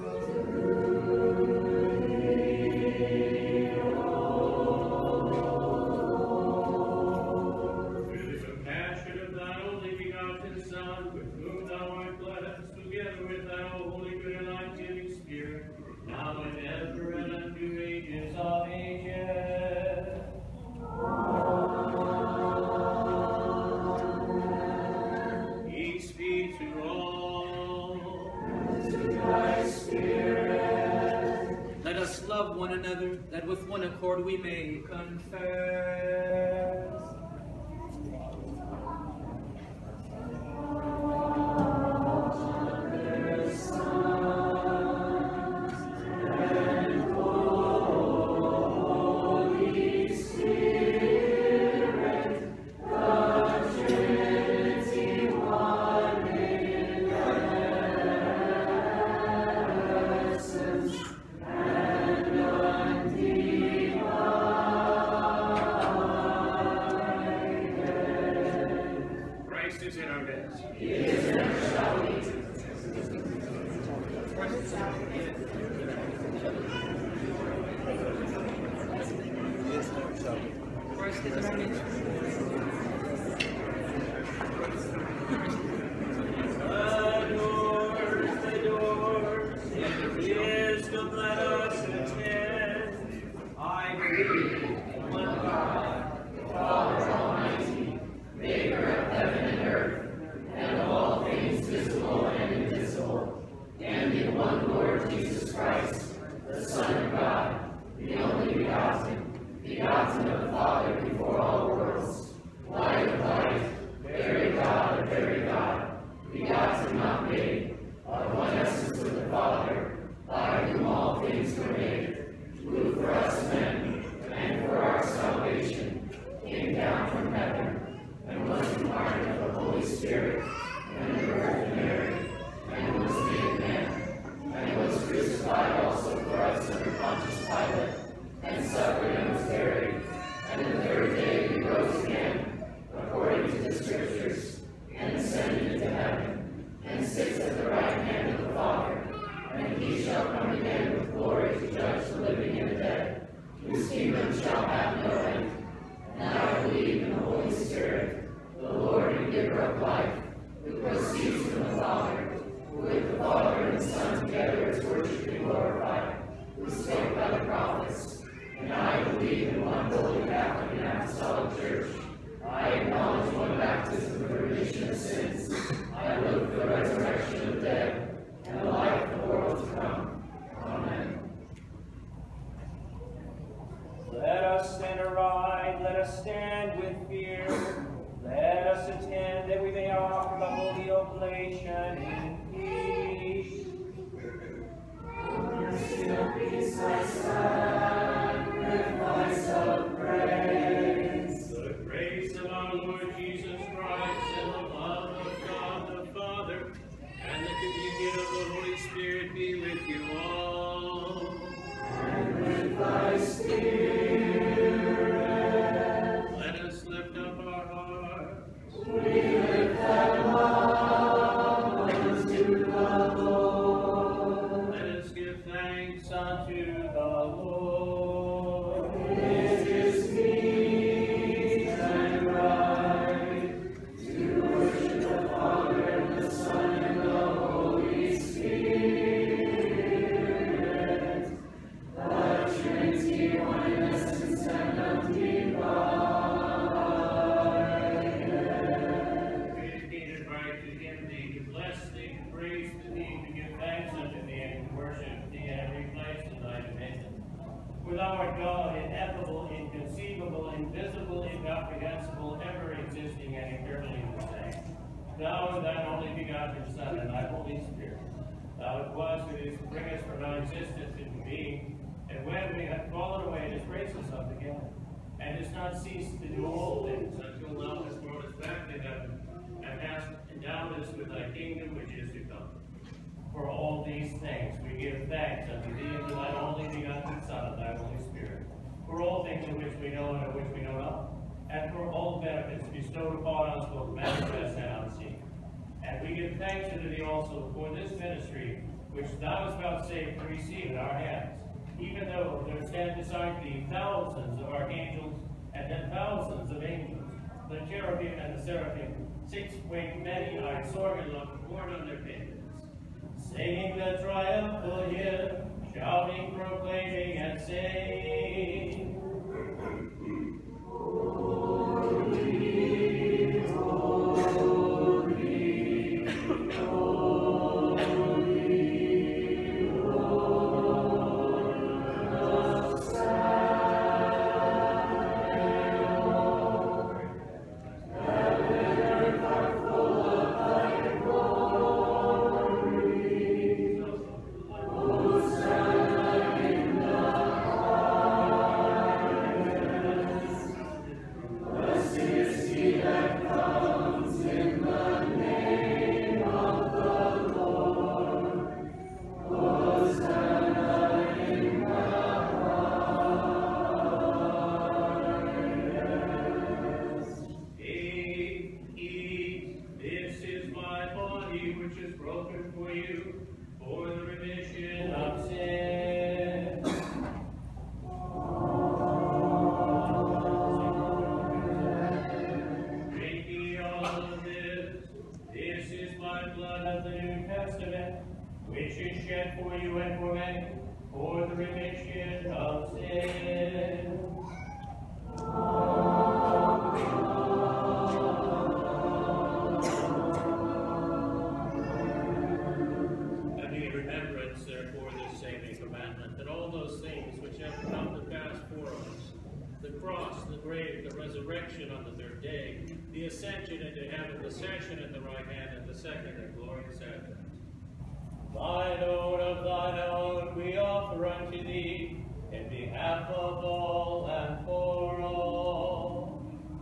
Through the compassion of thy only begotten Son, with whom thou art blessed, together with thy holy, good, and life-giving Spirit, now and ever and unto ages of ages. Peace be to all. To thy spirit. Let us love one another, that with one accord we may confess. Christ is in our midst. Christ is in our midst. The doors, wisdom let us attend. I believe in one God, the Father Almighty, maker of heaven and earth, and of all things visible and invisible, and in one Lord Jesus Christ, the Son of God, the only begotten of the Father before all worlds, light of light, very God of very God, begotten not made, of one essence with the Father, by whom all things were made, who for us men, and for our salvation, came down from heaven, and was incarnate of the Holy Spirit, and the Virgin Mary, and was made man, and was crucified also for us under Pontius Pilate, and suffered and was buried, and the third day he rose again, according to the Scriptures, and ascended into heaven, and sits at the right hand of the Father, and he shall come again with glory to judge the living and the dead, whose kingdom shall have no end. And I believe in the Holy Spirit, the Lord and giver of life, who proceeds from the Father, who with the Father and the Son together is worshipped and glorified, who spoke by the prophets. And I believe in one holy Catholic and Apostolic Church. I acknowledge one baptism for the remission of sins. I look for the resurrection of the dead and the life of the world to come. Amen. Let us stand aright, let us stand with fear. Let us attend that we may offer the holy oblation in peace. Peace, thy sacrifice of praise. The grace of our Lord Jesus Christ, and the love of God the Father, and the communion of the Holy Spirit be with you all. And with thy spirit. Let us lift up our hearts. We lift them up unto the Lord. Let us give thanks unto the Lord. It is meet and right to worship the Father and the Son and the Holy Spirit. The Trinity, one in essence and undivide. Dedicated right to Him, thee, to bless thee, to praise thee, to give thanks unto thee, and to worship thee in every place in thy dominion. With our God, ineffable, inconceivable, invisible, incomprehensible, ever existing, and eternally the same. Thou and thy only begotten Son, and thy Holy Spirit, Thou it was who didst bring us from non-existence into being, and when we had fallen away, didst raise us up again, and didst not cease to do all things until thou hast brought us back to heaven, and hast endowed us with thy kingdom which is to come. For all these things we give thanks unto thee and to thy only begotten Son and thy Holy Spirit, for all things in which we know and of which we know not, and for all benefits bestowed upon us both manifest and unseen. And we give thanks unto thee also for this ministry, which thou hast vouchsafed to receive at our hands, even though there stand beside thee thousands of archangels, and then thousands of angels, the cherubim and the seraphim, six-winged, many-eyed, soaring aloft, borne on their pinions, singing the triumphal hymn, shouting, proclaiming, and saying, on the third day, the ascension into heaven, the session at the right hand, and the second and glorious advent. Thine own of thine own we offer unto thee, in behalf of all and for all.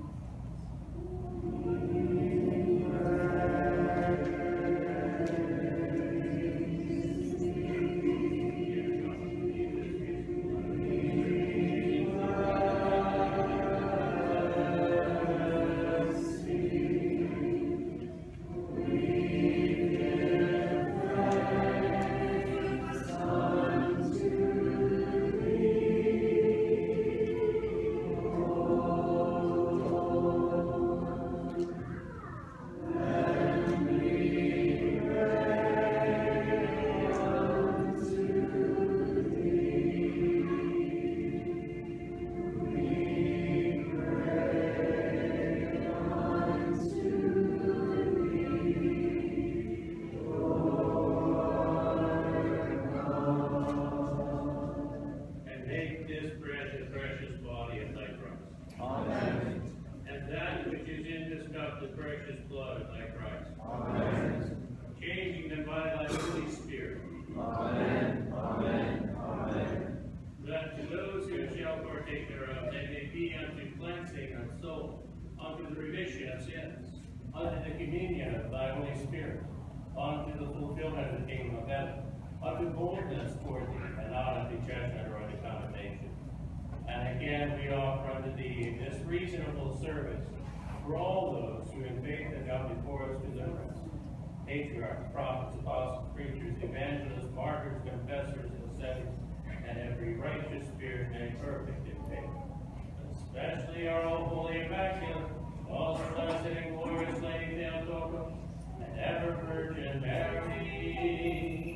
Unto the remission of sins, unto the communion of thy Holy Spirit, unto the fulfillment of the kingdom of heaven, unto boldness toward thee, and not unto judgment or unto condemnation. And again we offer unto thee this reasonable service for all those who in faith have gone before us to deliverance, patriarchs, prophets, apostles, preachers, evangelists, martyrs, confessors, and ascetics, and every righteous spirit made perfect in faith. Especially our all holy Immaculate, most blessed and glorious Lady Theotokos, and ever Virgin Mary.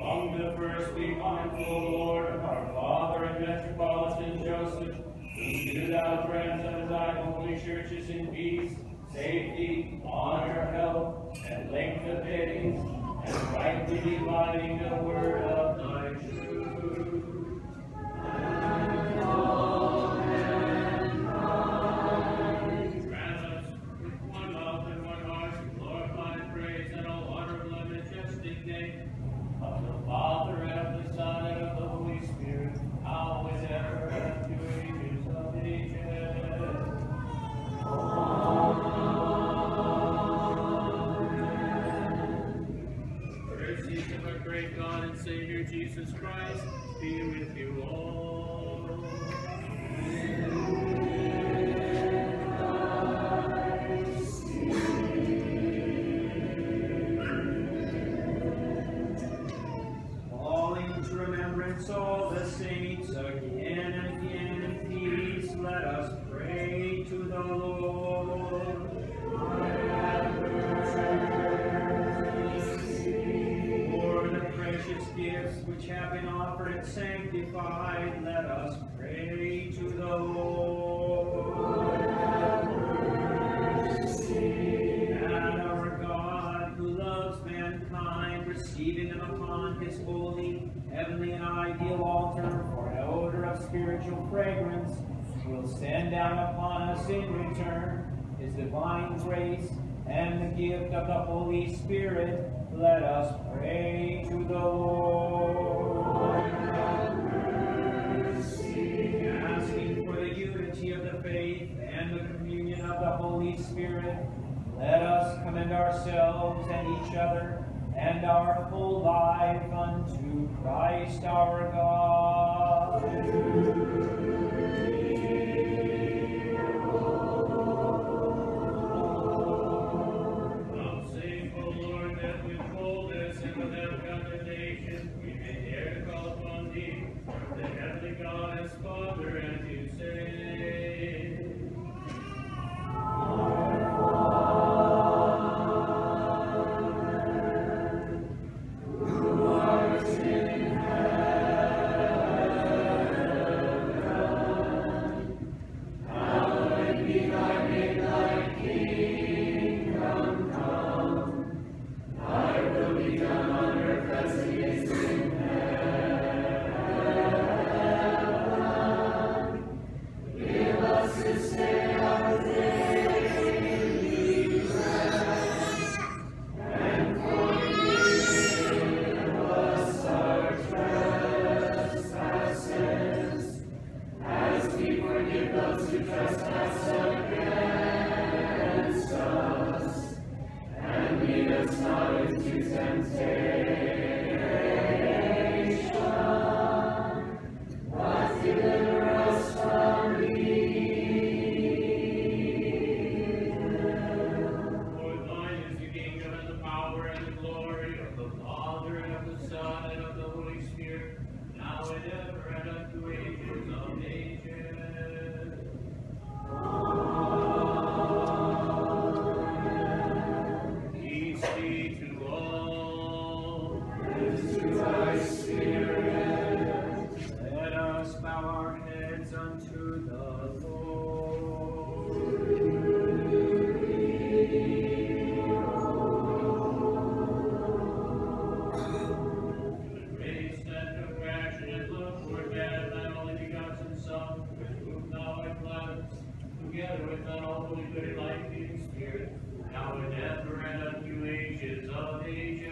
Among the first be mindful, Lord, of our Father and Metropolitan Joseph, who do thou grant unto thy holy churches in peace, safety, honor, health, and length of days, and rightly dividing the word of thy truth. Grant us with one mouth and one heart to glorify and praise and all honorable and majestic name of the Father, and of the Son, and of the Holy Spirit, now and ever, and to ages of ages. Mercies of our great God and Savior Jesus Christ be with you all. Calling to remembrance all the saints, again and again in peace, let us pray to the Lord. For the precious gifts which have been offered and sanctified, let us pray to the Lord. And our God, who loves mankind, receiving them upon his holy, heavenly, and ideal altar for an odor of spiritual fragrance, will send down upon us in return his divine grace and the gift of the Holy Spirit. Let us pray to the Lord. Asking for the unity of the faith and the communion of the Holy Spirit, let us commend ourselves and each other and our whole life unto Christ our God. Vouchsafe, O Lord, that with boldness and without condemnation we may dare to call upon thee, the heavenly God as Father, and to say, together with that all holy good and life-giving Spirit, now and ever and unto ages of ages.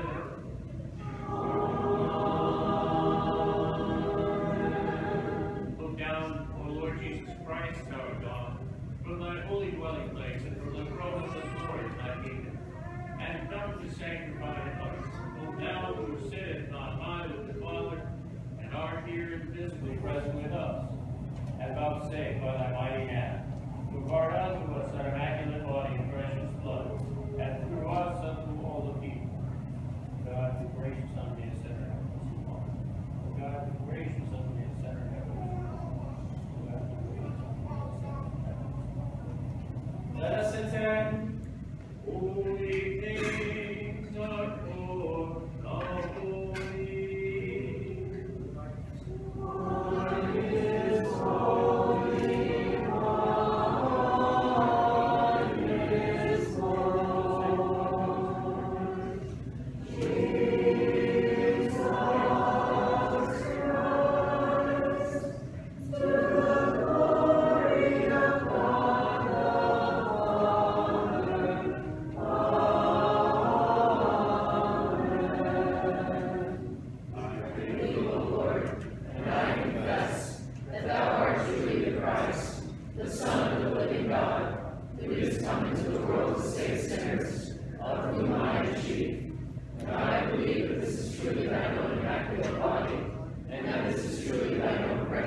Look down, O Lord Jesus Christ, our God, from thy holy dwelling place and from the throne of glory of thy kingdom, and come to sanctify us. O thou who sittest on high with the Father, and art here and visibly present with us, and vouchsafe by thy mighty hand, to guard unto us our immaculate body and precious blood, and through us unto all the people. God, be gracious unto me, a sinner, have mercy upon me. O God, be gracious unto me, a sinner, have mercy upon me. O God, be gracious unto me, a sinner, have mercy upon me. Let us attend. Holy things are for the holy.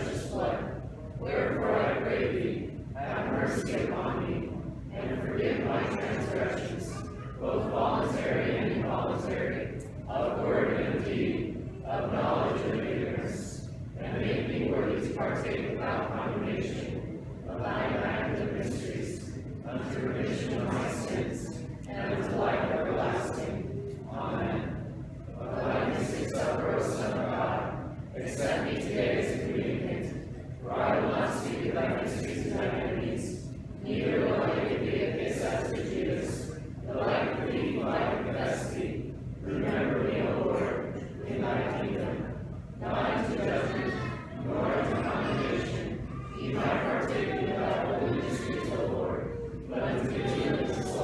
precious blood. Wherefore I pray thee, have mercy upon me, and forgive my transgressions, both voluntary and involuntary, of word and deed, of knowledge and ignorance, and make me worthy to partake without condemnation of thy immaculate mysteries, unto remission of my sins, and unto life everlasting. Amen. O thy mystic supper, O Son of God, accept me today as a communicant, for I will not speak of thy mysteries to thine enemies, neither will I give thee a kiss as to Judas, the like of thee will I confess thee. Remember me, O Lord, in thy kingdom, not unto judgment, nor unto condemnation. Keep my partaking of thy holy mysteries, O Lord, but unto the healing of the soul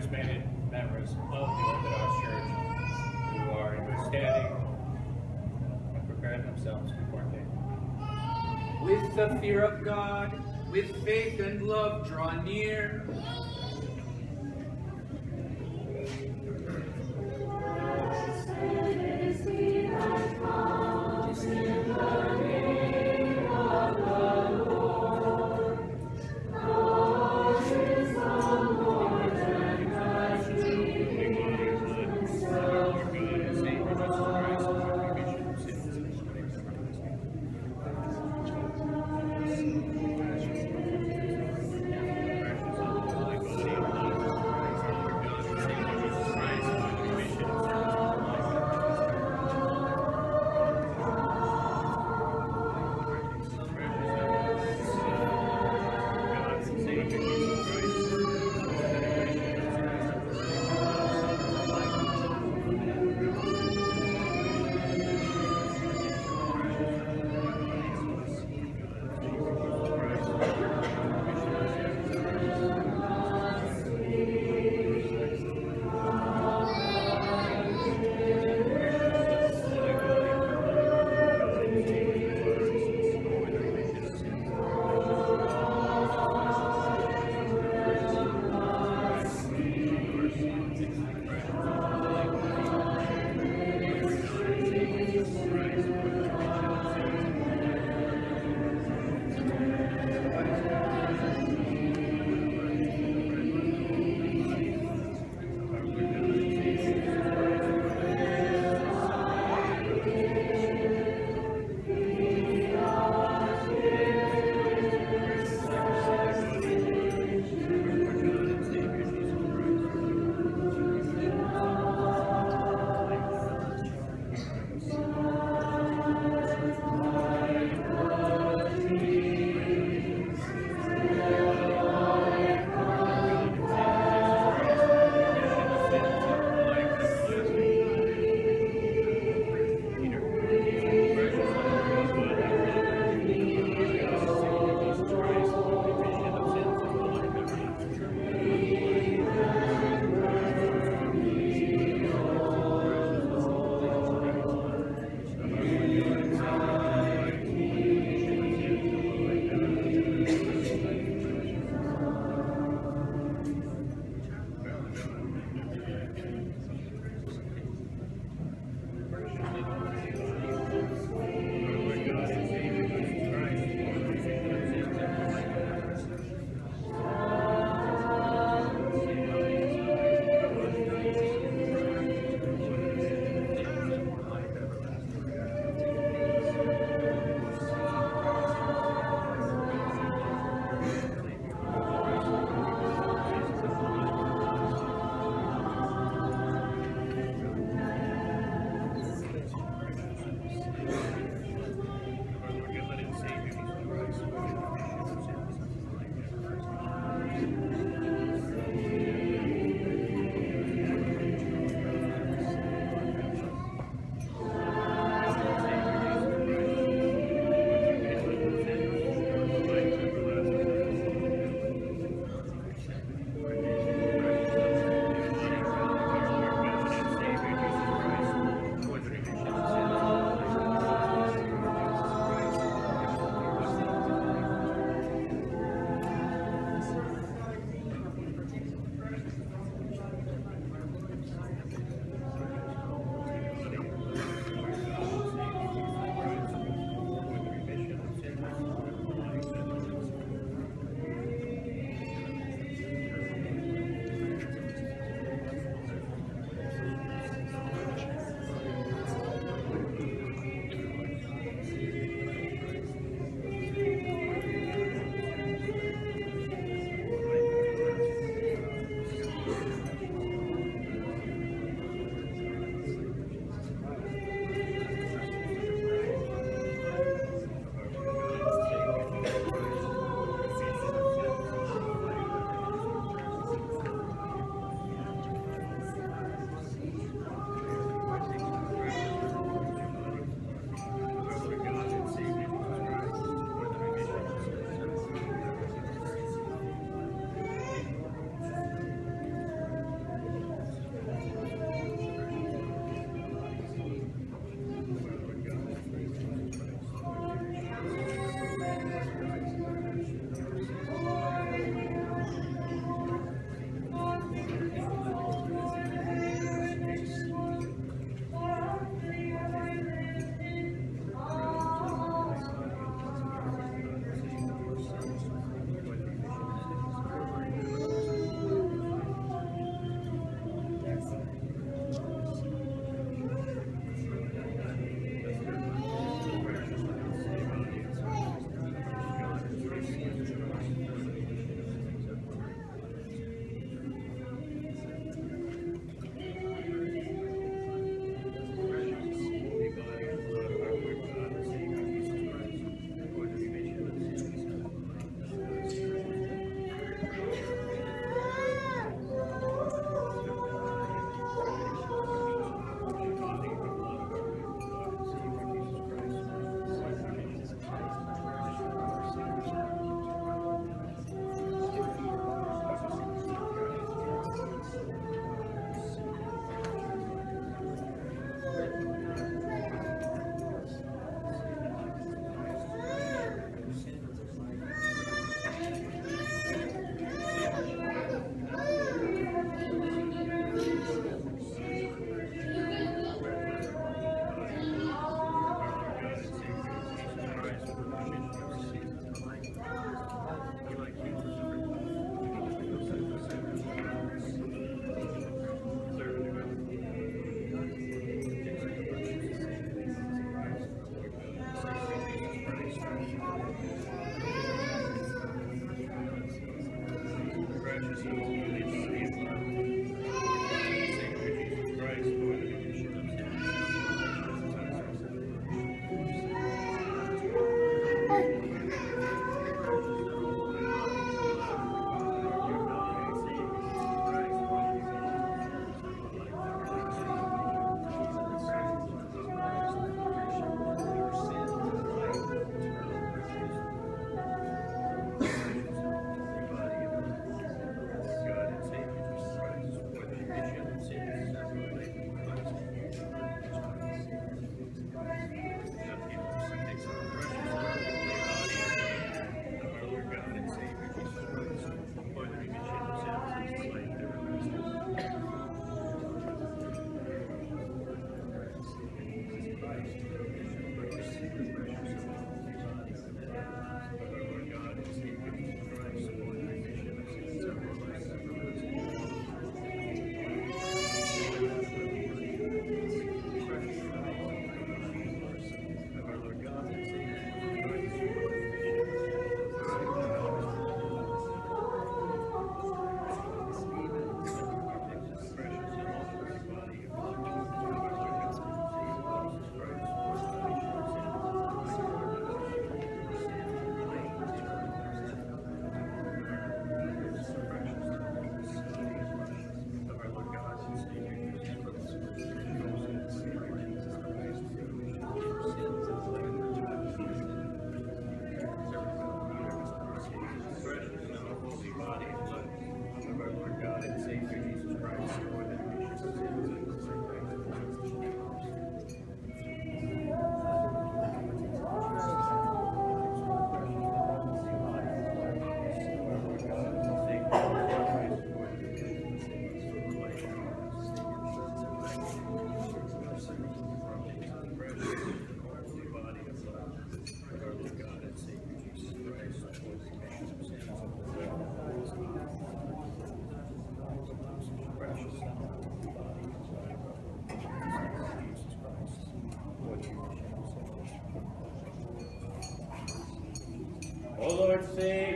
participating members of the Orthodox Church who are in good standing and prepared themselves to partake. With the fear of God, with faith and love, draw near.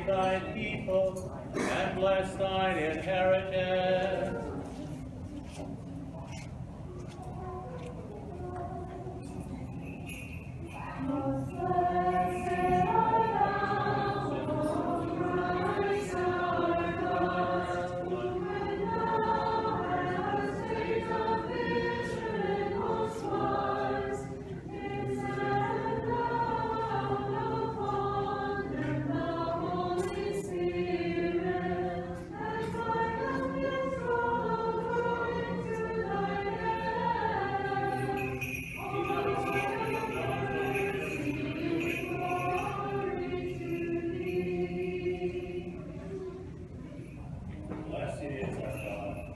thy people, and bless thine inheritance. Blessed is our God,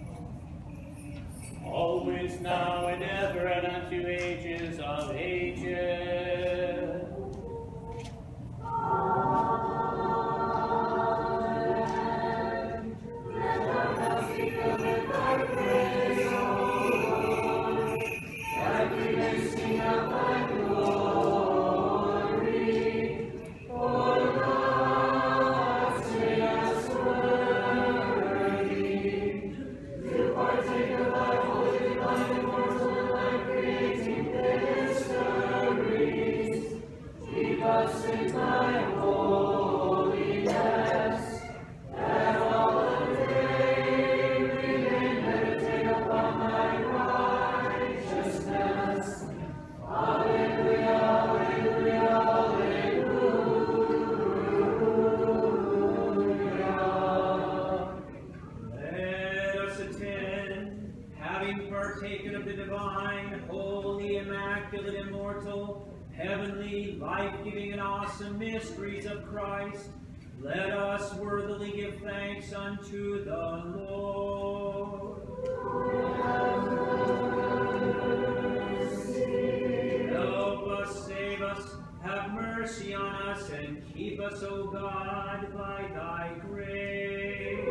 always, now, and ever, and unto ages of ages. Let us attend, having partaken of the divine, holy, immaculate, immortal, heavenly, life-giving, and awesome mysteries of Christ. Let us worthily give thanks unto the Lord. Help us, save us, have mercy on us, and keep us, O God, by thy grace.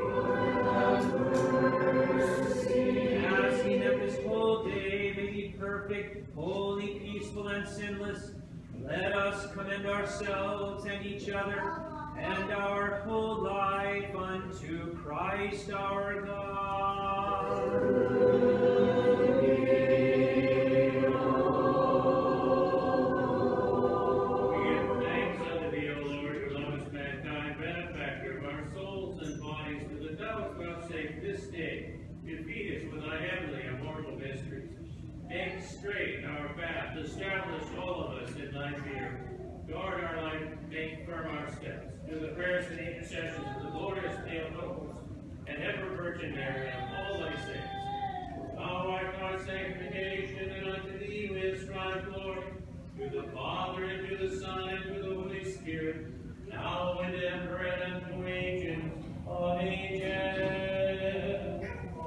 Asking that this whole day may be perfect, holy, peaceful, and sinless, let us commend ourselves and each other and our whole life unto Christ our God. We give thanks unto thee, O Lord, who lovest mankind, benefactor of our souls and bodies, to the thou vouchsafe this day to feed us with thy heavenly and mortal mysteries. Make straight our path, establish all of us in thy fear. Guard our life, make firm our steps. Through the prayers and intercessions of the glorious Theotokos and ever Virgin Mary and all thy saints. Thou art our sanctification, and unto thee we ascribe glory, to the Father, and to the Son, and to the Holy Spirit, now and ever, and unto ages of ages.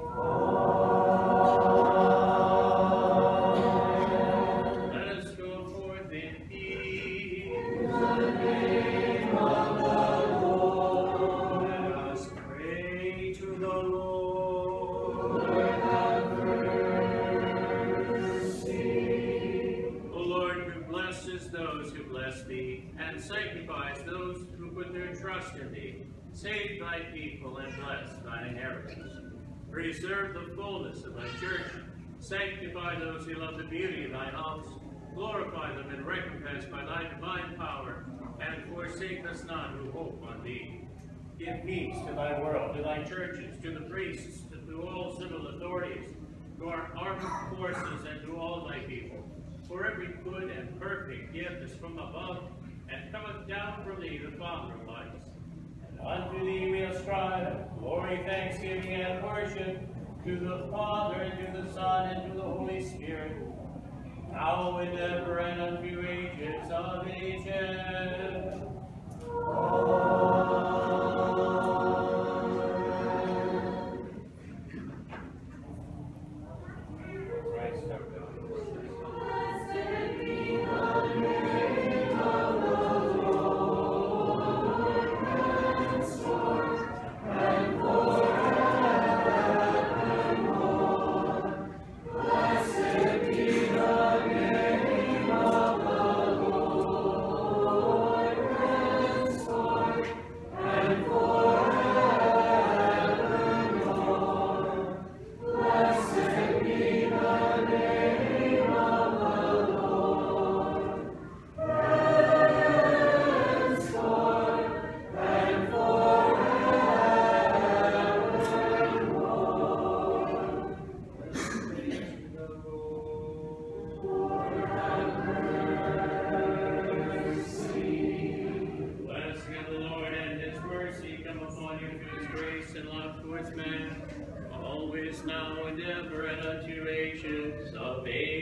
Let us go forth in peace. Let us pray to the Lord. O Lord, who blesses those who bless thee, and sanctifies those who put their trust in thee, save thy people and bless thine inheritance. Preserve the fullness of thy church. Sanctify those who love the beauty of thy house. Glorify them and recompense by thy divine power, and forsake us not who hope on thee. Give peace to thy world, to thy churches, to the priests, to all civil authorities, to our armed forces, and to all thy people. For every good and perfect gift is from above, and cometh down from thee, the Father of lights. And unto thee we ascribe glory, thanksgiving, and worship, to the Father, and to the Son, and to the Holy Spirit, now and ever, and unto ages of ages. Christ our God.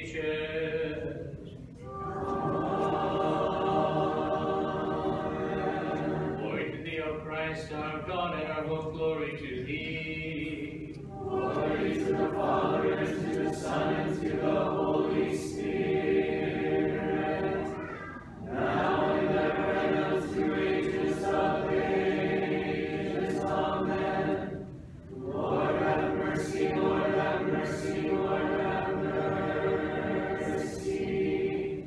ages. Glory to thee, O Christ, our God, and our hope, glory to thee. Glory to the Father, and to the Son, and to the Holy Spirit, now and ever, and unto ages of ages. Amen. Lord have mercy, Lord have mercy, Lord have mercy.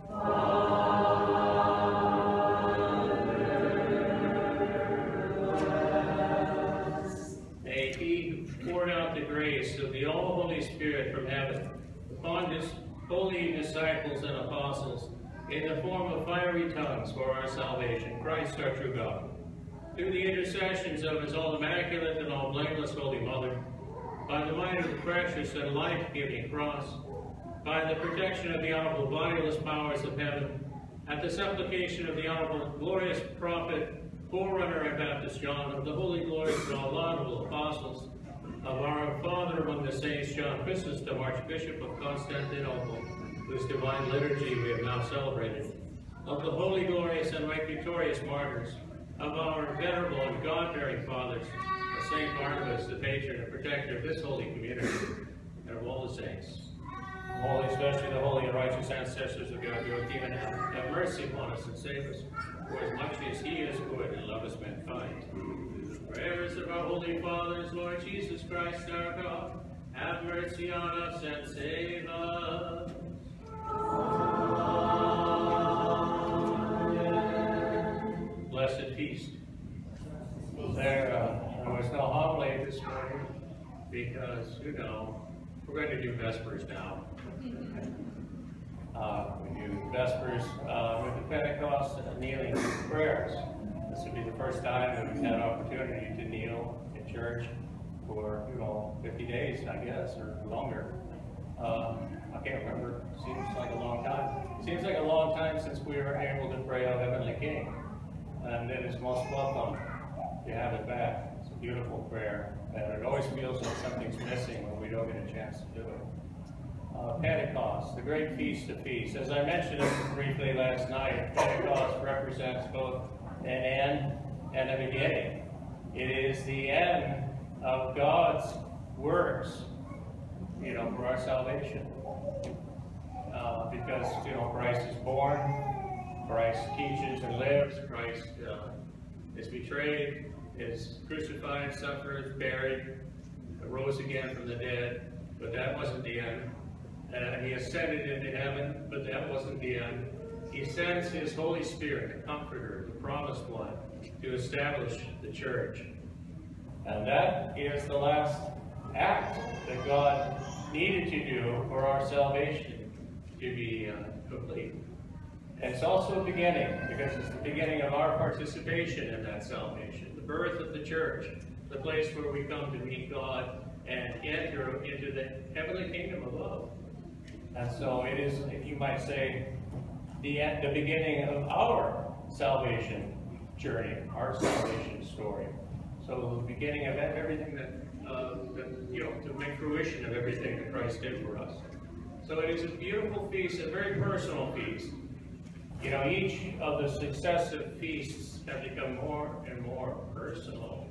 May he who poured out the grace of the all-Holy Spirit from heaven upon his holy disciples and apostles in the form of fiery tongues for our salvation, Christ our true God, through the intercessions of his all-immaculate and all-blameless Holy Mother, by the might of the precious and life-giving cross, by the protection of the honorable bodiless powers of heaven, at the supplication of the honorable glorious prophet, forerunner and Baptist John, of the holy, glorious, and all laudable apostles, of our Father among the saints, John Chrysostom, Archbishop of Constantinople, whose divine liturgy we have now celebrated, of the holy, glorious, and right victorious martyrs, of our venerable and God-bearing fathers, of St. Barnabas, the patron and protector of this holy community, and of all the saints. Holy, especially the holy and righteous ancestors of Joachim and Anna, have mercy upon us and save us, for as much as he is good and loves mankind. Prayers of our holy fathers, Lord Jesus Christ our God, have mercy on us and save us. Amen. Blessed feast. There was no homily this morning because, you know, we're going to do Vespers now. We do Vespers with the Pentecost kneeling prayers. This would be the first time that we've had an opportunity to kneel in church for, 50 days, I guess, or longer. I can't remember. Seems like a long time. Seems like a long time since we were able to pray our Heavenly King. And it is most welcome to have it back. It's a beautiful prayer. And it always feels like something's missing when we don't get a chance to do it. Pentecost, the great feast of feasts. As I mentioned it briefly last night, Pentecost represents both an end and a beginning. It is the end of God's works, for our salvation. Because, Christ is born, Christ teaches and lives, Christ is betrayed, is crucified, suffered, buried, rose again from the dead, but that wasn't the end. He ascended into heaven, but that wasn't the end. He sends his Holy Spirit, the Comforter, the Promised One, to establish the church. And that is the last act that God needed to do for our salvation to be complete. And it's also a beginning, because it's the beginning of our participation in that salvation, the birth of the church, the place where we come to meet God and enter into the heavenly kingdom above. And so it is, if you might say, the beginning of our salvation journey, our salvation story. So the beginning of everything to make fruition of everything that Christ did for us. So it is a beautiful feast, a very personal feast. Each of the successive feasts have become more and more personal.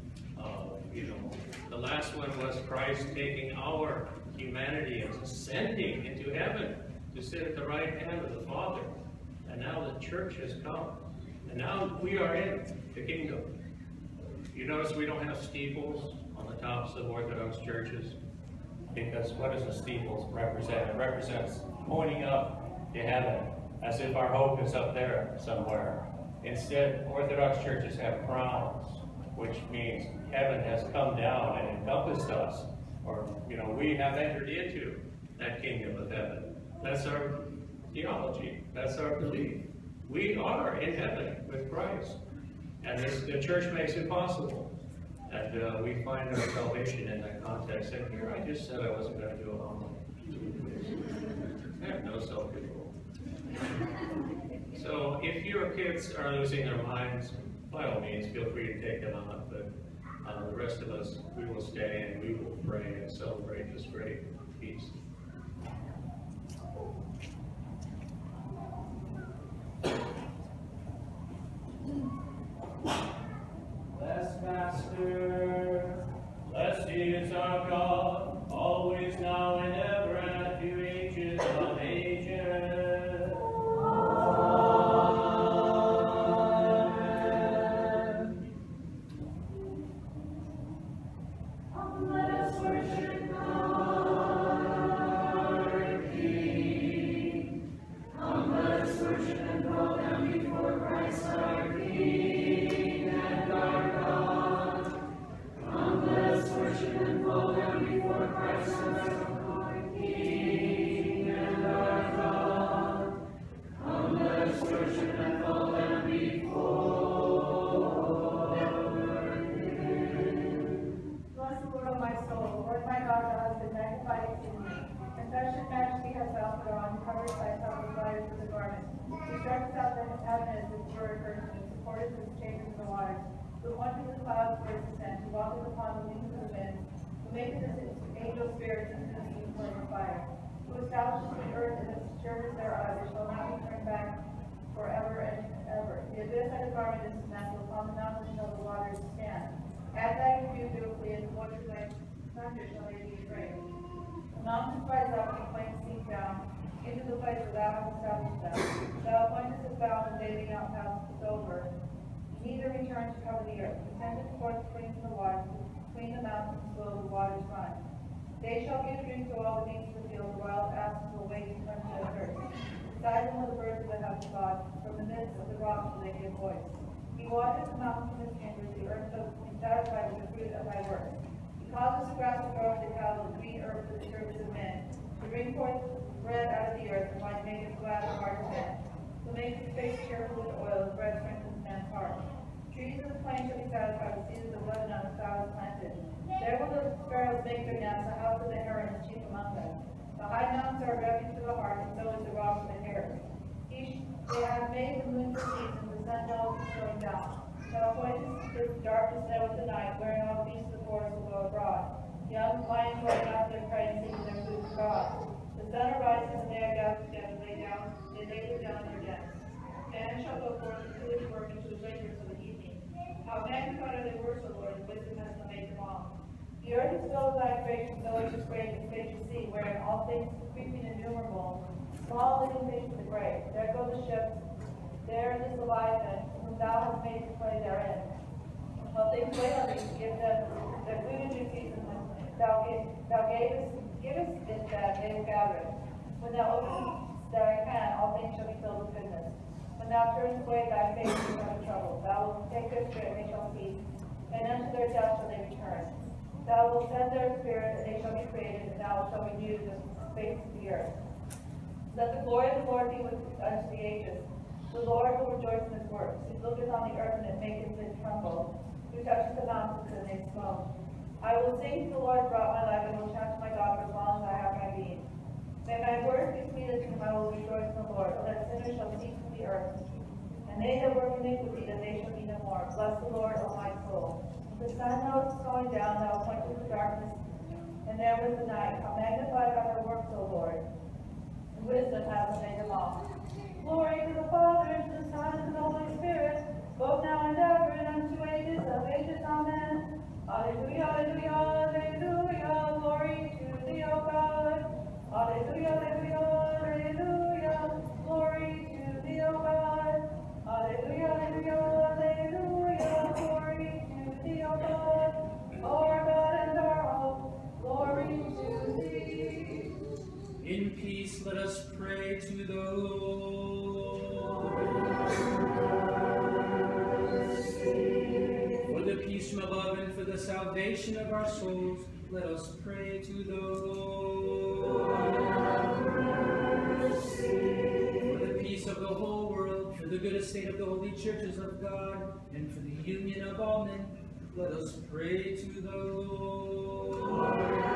The last one was Christ taking our humanity and ascending into heaven to sit at the right hand of the Father. And now the church has come. And now we are in the kingdom. You notice we don't have steeples on the tops of Orthodox churches, because what does a steeple represent? It represents pointing up to heaven, as if our hope is up there somewhere. Instead, Orthodox churches have crowns, which means heaven has come down and encompassed us, or, we have entered into that kingdom of heaven. That's our theology. That's our belief. We are in heaven with Christ. And the church makes it possible. And we find our salvation in that context. And here I just said I wasn't going to do a homily. I have no self-control. So if your kids are losing their minds, by all means, feel free to take them out. But the rest of us, we will stay and we will pray and celebrate this great feast. dawn, covered by top of fires with a garment. He stretched out the heaven as if it were a curtain, and supported his chambers in the waters. Who appointed the clouds for his descent, who walketh upon the wings of the wind, who maketh his angel spirits into the sea flame of fire, who establishes the earth and the disturbers thereof, it shall not be turned back forever and ever. The abyss had a garment in his mantle, upon the mountains shall the waters stand. At thy rebuke they will flee, and the waters like thunder shall they be afraid. The mountains rise up, and the plains sink down, into the place where thou hast established them. Thou appointest his bound, and they lead out past over. Neither return to cover the earth. He sendeth forth springs from the waters, between the mountains will the waters run. They shall give drink to all the beasts of the field, the wild asses will wait unto their thirst. Beside them will the birds of the heaven fly, from the midst of the rocks will they give voice. He waters the mountains from his chambers, the earth shall be satisfied with the fruit of thy works. He causes the grass to grow for the cattle, and green herb for the service of men, to bring forth bread out of the earth, and might make it glad the heart of men. Who makes his face cheerful with oil, and bread strengthens man's heart. Trees of the plain shall be satisfied with cedars of Lebanon, and flowers planted. There will the sparrows make their nests, the house of the heron is chief among them. The high mountains are a refuge to the heart, and so is the rock of the hares. They have made the moon for seasons, the sun knows is going down. Thou appointest the darkness now with the night, wherein all beasts of the forest will go abroad. Young lions going after their prey and seeking their food for God. The sun arises, and they are gathered together, they lay them down in their dens. Man shall go forth to his work and to his labors of the evening. How magnified are thy works, O Lord, and wisdom has not made them all. The earth is filled with thy creation, so is this great and spacious sea, wherein all things creeping innumerable, small living things of the great. There go the ships, there is the Leviathan, whom thou hast made to play therein. While things wait on thee to give them their food in due season, thou givest it that they will gather it. When thou openest thy hand, all things shall be filled with goodness. When thou turnest away thy face from their trouble, thou wilt take their spirit, and they shall cease, and unto their death shall they return. Thou wilt send their spirit, and they shall be created, and thou shalt renew the face of the earth. Let the glory of the Lord be unto the ages. The Lord will rejoice in his works. He looketh on the earth, and it maketh it tremble. Who touches the mountains, and they smoke. I will sing to the Lord throughout my life, and will chant to my God for as long as I have my being. May my words be sweet unto him, I will rejoice in the Lord. O that sinners shall cease from the earth, and they that work iniquity, that they shall be no more. Bless the Lord, O my soul. The sun knows is going down, thou appointest the darkness, and there was the night. How magnified are thy works, O Lord, and wisdom hath made them all. Glory to the Father, and to the Son, and to the Holy Spirit, both now and ever, and unto ages of ages. Amen. Alleluia, alleluia, alleluia, glory to thee, O God. Alleluia, alleluia, alleluia, glory to thee, O God. Alleluia, alleluia, alleluia, glory to thee, O God. Our God and our hope, glory to thee. In peace, let us pray to the Lord. For the peace from above and for the salvation of our souls, let us pray to the Lord. For the peace of the whole world, for the good estate of the holy churches of God, and for the union of all men, let us pray to the Lord.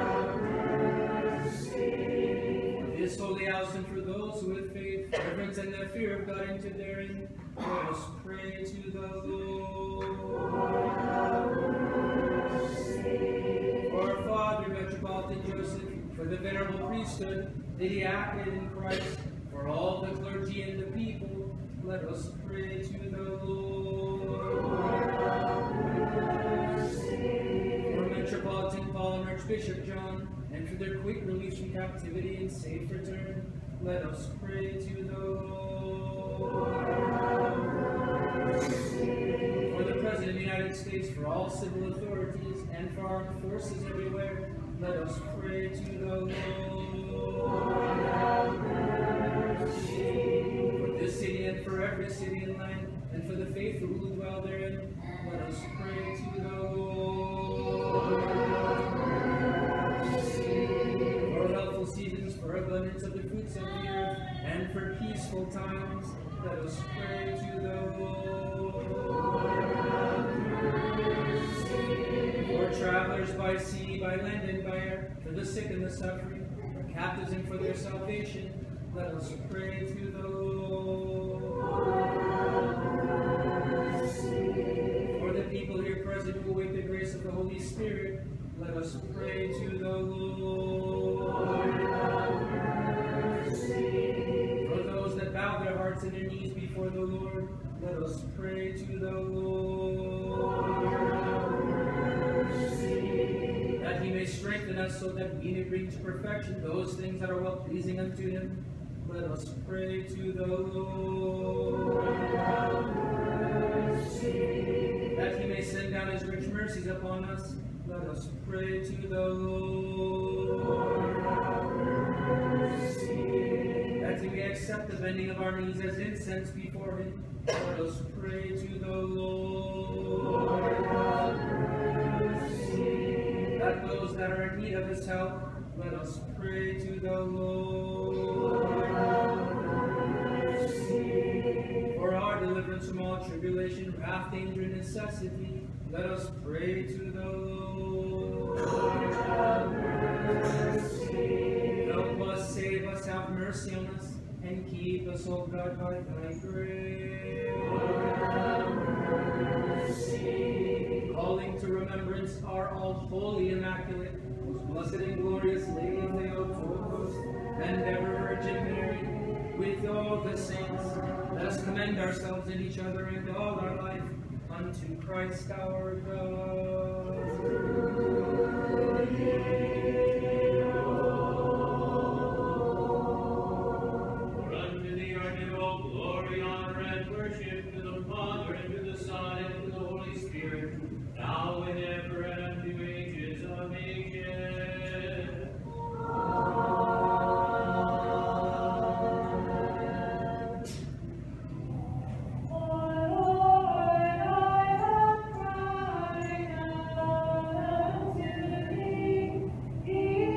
For this holy house and for those who with faith, reverence, and the fear of God enter therein, let us pray to the Lord. For our Father, Metropolitan Joseph, for the venerable priesthood, the diaconate in Christ, for all the clergy and the people, let us pray to the Lord. For Metropolitan Paul and Archbishop John, and for their quick release from captivity and safe return, let us pray to the Lord. For the President of the United States, for all civil authorities, and for armed forces everywhere, let us pray to the Lord. For this city and for every city and land, and for the faithful who dwell therein, let us pray to the Lord. For healthful seasons, for abundance of the fruits of the earth, and for peaceful times, let us pray to the Lord. For travelers by sea, by land, and by air, for the sick and the suffering, for captives and for their salvation, Let us pray to the Lord. For the people here present who await the grace of the Holy Spirit, let us pray to the Lord. For those that bow their hearts and their knees before the Lord, let us pray to the Lord. That he may strengthen us so that we may bring to perfection those things that are well pleasing unto him, let us pray to the Lord. That he may send down his rich mercies upon us, let us pray to the Lord. That he may accept the bending of our knees as incense before him, let us pray to the Lord. That those that are in need of his help, let us pray to the Lord. For our deliverance from all tribulation, wrath, danger, and necessity, let us pray to the Lord. Help us, save us, have mercy on us, and keep us, O God, by thy grace. Calling to remembrance our all-holy, immaculate, most blessed and glorious Lady Theotokos, and ever Virgin Mary, with all the saints, let us commend ourselves and each other and all our life unto Christ our God. For unto thee are due all glory, honor, and worship, to the Father, and to the Son, and to the Holy Spirit, now and ever, and unto ages of ages. Lord, I have cried unto thee.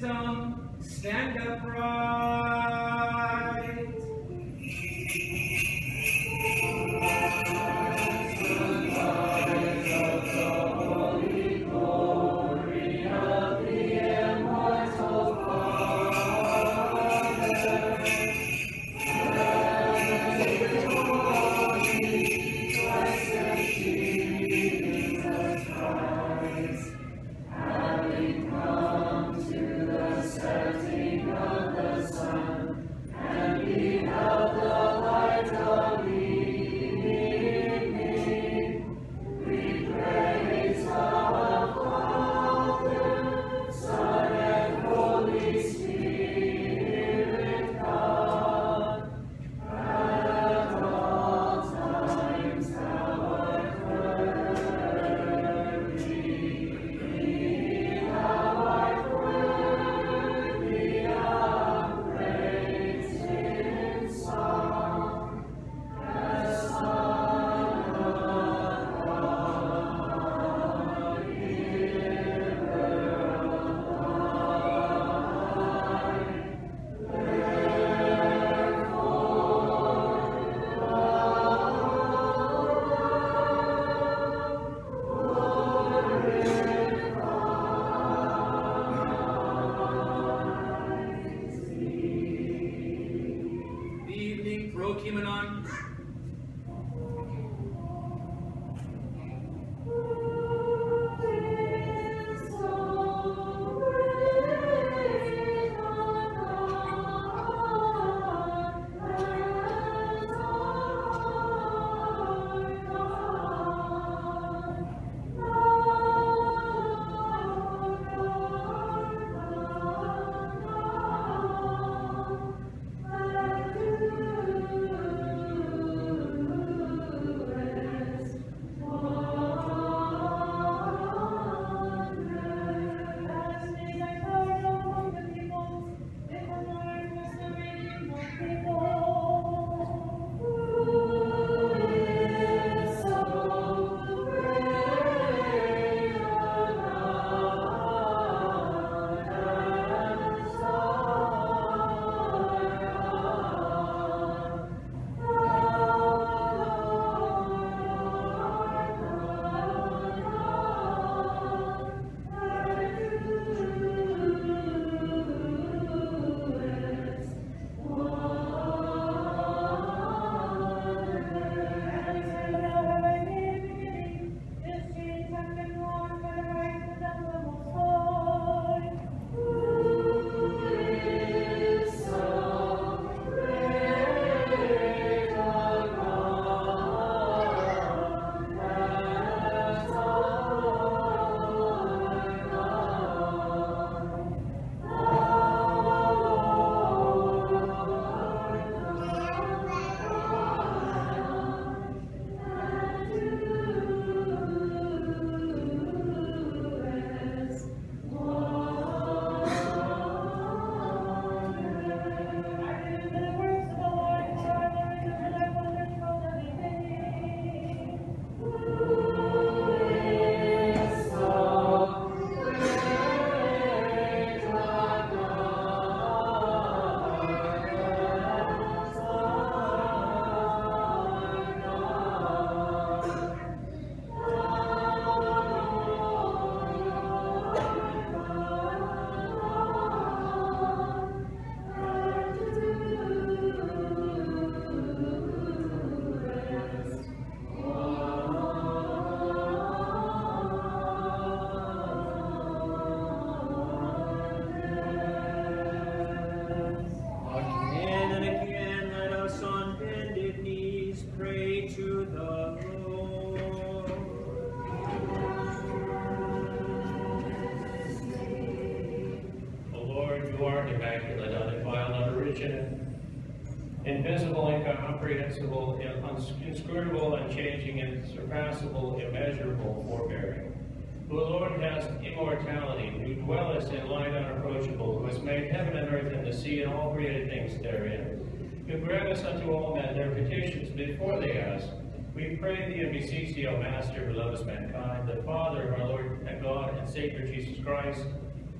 wisdom, stand upright. invisible, incomprehensible, inscrutable, unchanging, unsurpassable, immeasurable, forbearing, who alone has immortality, who dwelleth in light unapproachable, who has made heaven and earth and the sea and all created things therein, who granteth unto all men their petitions before they ask. We pray thee and beseech thee, O Master, who lovest mankind, the Father of our Lord and God and Savior Jesus Christ,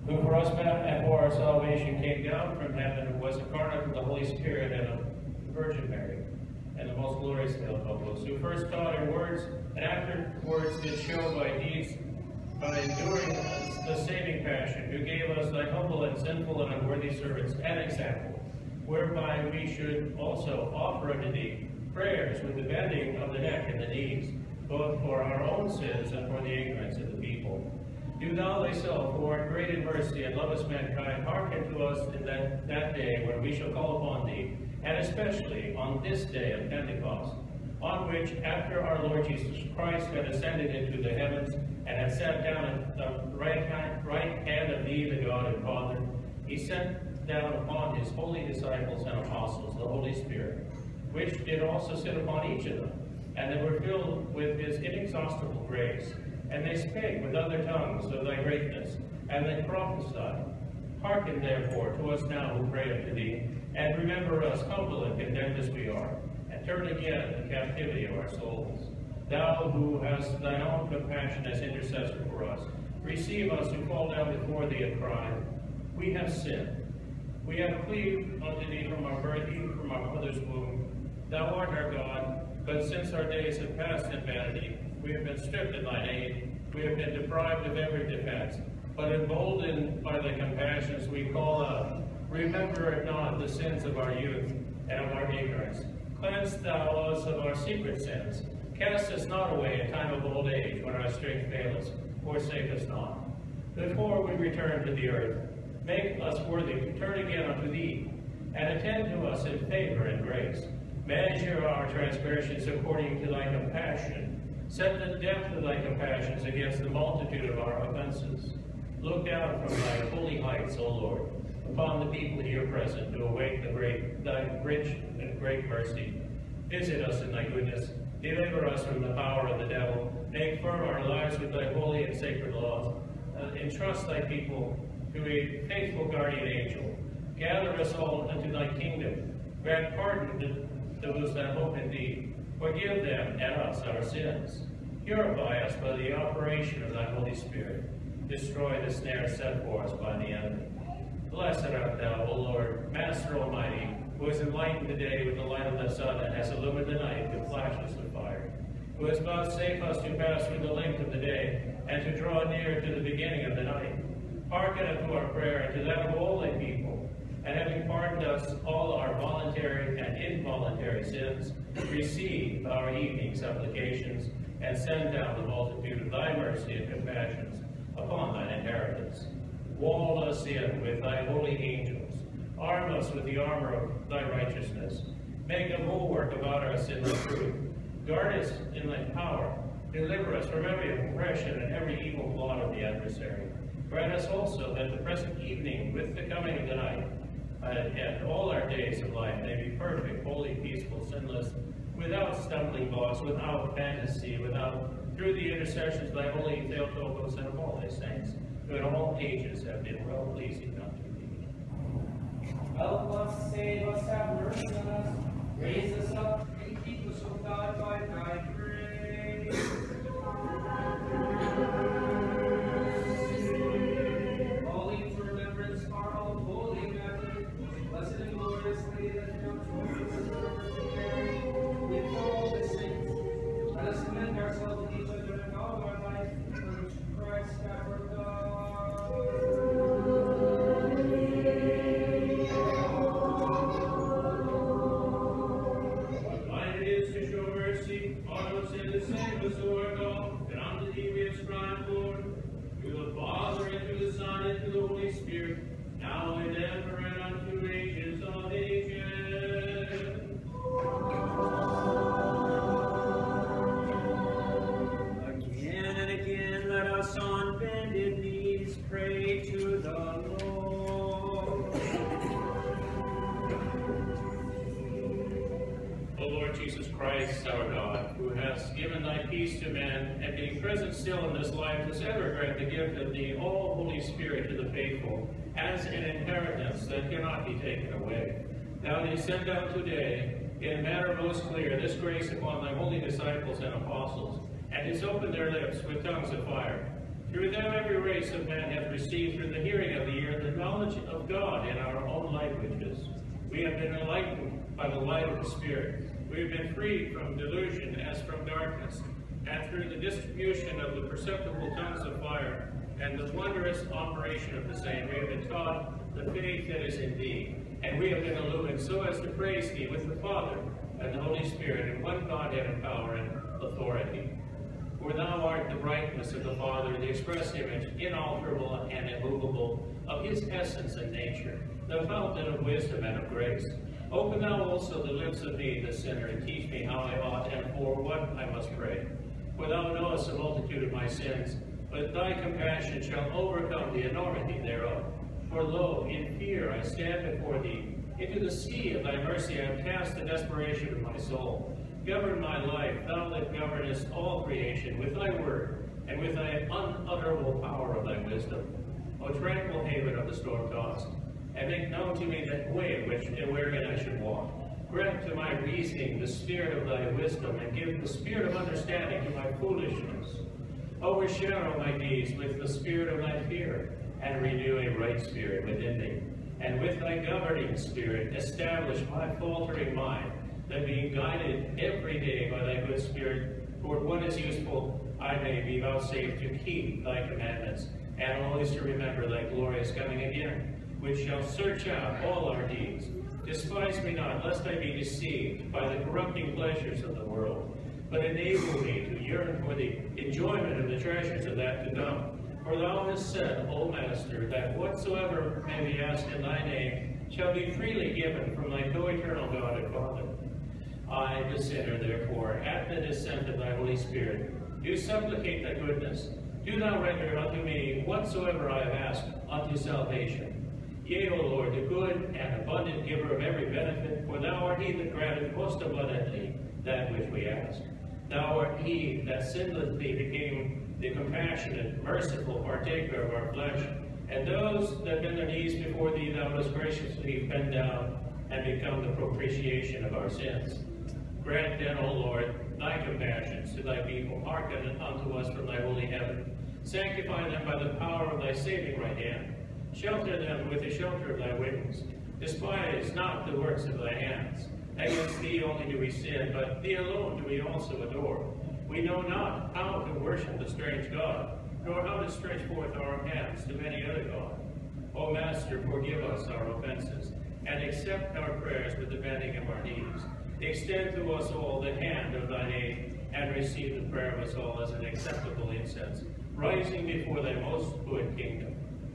who for us and for our salvation came down from heaven and was incarnate with the Holy Spirit and of the Virgin Mary, and the most glorious Theotokos, who first taught in words and afterwards did show by deeds, by enduring the saving passion, who gave us thy humble and sinful and unworthy servants an example, whereby we should also offer unto thee prayers with the bending of the neck and the knees, both for our own sins and for the ignorance of the people. Do thou thyself, who art great in mercy and lovest mankind, hearken to us in that day when we shall call upon thee, and especially on this day of Pentecost, on which, after our Lord Jesus Christ had ascended into the heavens and had sat down at the right hand of thee, the God and Father, he sent down upon his holy disciples and apostles the Holy Spirit, which did also sit upon each of them. And they were filled with his inexhaustible grace. And they spake with other tongues of thy greatness, and they prophesied. Hearken therefore to us now who pray unto thee, and remember us humble and condemned as we are, and turn again the captivity of our souls. Thou who hast thine own compassion as intercessor for us, receive us who fall down before thee and cry, we have sinned. We have cleaved unto thee from our birth, even from our mother's womb. Thou art our God, but since our days have passed in vanity, we have been stripped of thine aid. We have been deprived of every defense. But emboldened by thy compassions, we call out, remember not the sins of our youth and of our ignorance. Cleanse thou us of our secret sins. Cast us not away in time of old age, when our strength fails. Forsake us not. Before we return to the earth, make us worthy to turn again unto thee, and attend to us in favor and grace. Measure our transgressions according to thy compassion. Set the depth of thy compassions against the multitude of our offenses. Look down from thy holy heights, O Lord, upon the people here present, to await thy rich and great mercy. Visit us in thy goodness. Deliver us from the power of the devil. Make firm our lives with thy holy and sacred laws. Entrust thy people to a faithful guardian angel. Gather us all unto thy kingdom. Grant pardon to those that hope in thee. Forgive them and us our sins. Purify us by the operation of thy Holy Spirit. Destroy the snare set for us by the enemy. Blessed art thou, O Lord, Master Almighty, who has enlightened the day with the light of the sun and has illumined the night with flashes of fire, who has vouchsafed us to pass through the length of the day and to draw near to the beginning of the night. Hearken unto our prayer and to that of all thy people, and having pardoned us all our voluntary and involuntary sins, receive our evening supplications, and send down the multitude of thy mercy and compassions upon thine inheritance. Wall us in with thy holy angels. Arm us with the armor of thy righteousness. Make a bulwark about us in thy truth. Guard us in thy power. Deliver us from every oppression and every evil plot of the adversary. Grant us also that the present evening, with the coming of the night, and all our days of life may be perfect, holy, peaceful, sinless, without stumbling blocks, without fantasy, through the intercessions of thy holy Theotokos and of all thy saints, who in all ages have been well-pleasing unto thee. Help us, save us, have mercy on us, raise us up, and keep us, O God, by thy grace. Calling to remembrance our all holy Mother, blessed and glorious Lady that comes with all the saints. Let us commend ourselves to each other in all our life, through Christ our God. What mind it is to show mercy on us and to save us, O our God, and unto thee we ascribe, Lord, to the Father, and to the Son, and to the Holy Spirit, now and ever, and unto ages of ages. Again and again let us on bended knees pray to the Lord. O Lord Jesus Christ, our God, who hast given thy peace to men, and being present still in this life, dost ever grant the gift of the all-Holy Spirit to the faithful, as an inheritance that cannot be taken away. Thou didst send down today, in a manner most clear, this grace upon thy holy disciples and apostles, and didst open their lips with tongues of fire, Through them every race of man hath received through the hearing of the ear the knowledge of God in our own languages. We have been enlightened by the light of the Spirit. We have been freed from delusion as from darkness, and through the distribution of the perceptible tongues of fire and the wondrous operation of the same, we have been taught the faith that is in thee, and we have been illumined so as to praise thee with the Father and the Holy Spirit in one Godhead and power and authority. For thou art the brightness of the Father, the express image, inalterable and immovable, of his essence and nature, the fountain of wisdom and of grace. Open thou also the lips of me, the sinner, and teach me how I ought and for what I must pray. For thou knowest the multitude of my sins, but thy compassion shall overcome the enormity thereof. For lo, in fear I stand before thee. Into the sea of thy mercy I have cast the desperation of my soul. Govern my life, thou that governest all creation, with thy word, and with thy unutterable power of thy wisdom. O tranquil haven of the storm-tossed, and make known to me that way in which and wherein I should walk. Grant to my reasoning the spirit of thy wisdom, and give the spirit of understanding to my foolishness. Overshadow my deeds with the spirit of thy fear, and renew a right spirit within me. And with thy governing spirit, establish my faltering mind, that being guided every day by thy good spirit toward what is useful, I may be vouchsafed to keep thy commandments, and always to remember thy glorious coming again, which shall search out all our deeds. Despise me not, lest I be deceived by the corrupting pleasures of the world, but enable me to yearn for the enjoyment of the treasures of that to come. For thou hast said, O Master, that whatsoever may be asked in thy name shall be freely given from thy co-eternal God and Father. I, the sinner, therefore, at the descent of thy Holy Spirit, do supplicate thy goodness. Do thou render unto me whatsoever I have asked unto salvation. Yea, O Lord, the good and abundant giver of every benefit, for thou art he that granteth most abundantly that which we ask. Thou art he that sinlessly became the compassionate, merciful partaker of our flesh, and those that bend their knees before thee thou dost graciously bend down and become the propitiation of our sins. Grant then, O Lord, thy compassions to thy people, hearken unto us from thy holy heaven. Sanctify them by the power of thy saving right hand. Shelter them with the shelter of thy wings. Despise not the works of thy hands. Against thee only do we sin, but thee alone do we also adore. We know not how to worship the strange God, nor how to stretch forth our hands to any other God. O Master, forgive us our offenses, and accept our prayers with the bending of our knees. Extend to us all the hand of thine aid, and receive the prayer of us all as an acceptable incense, rising before thy most good kingdom.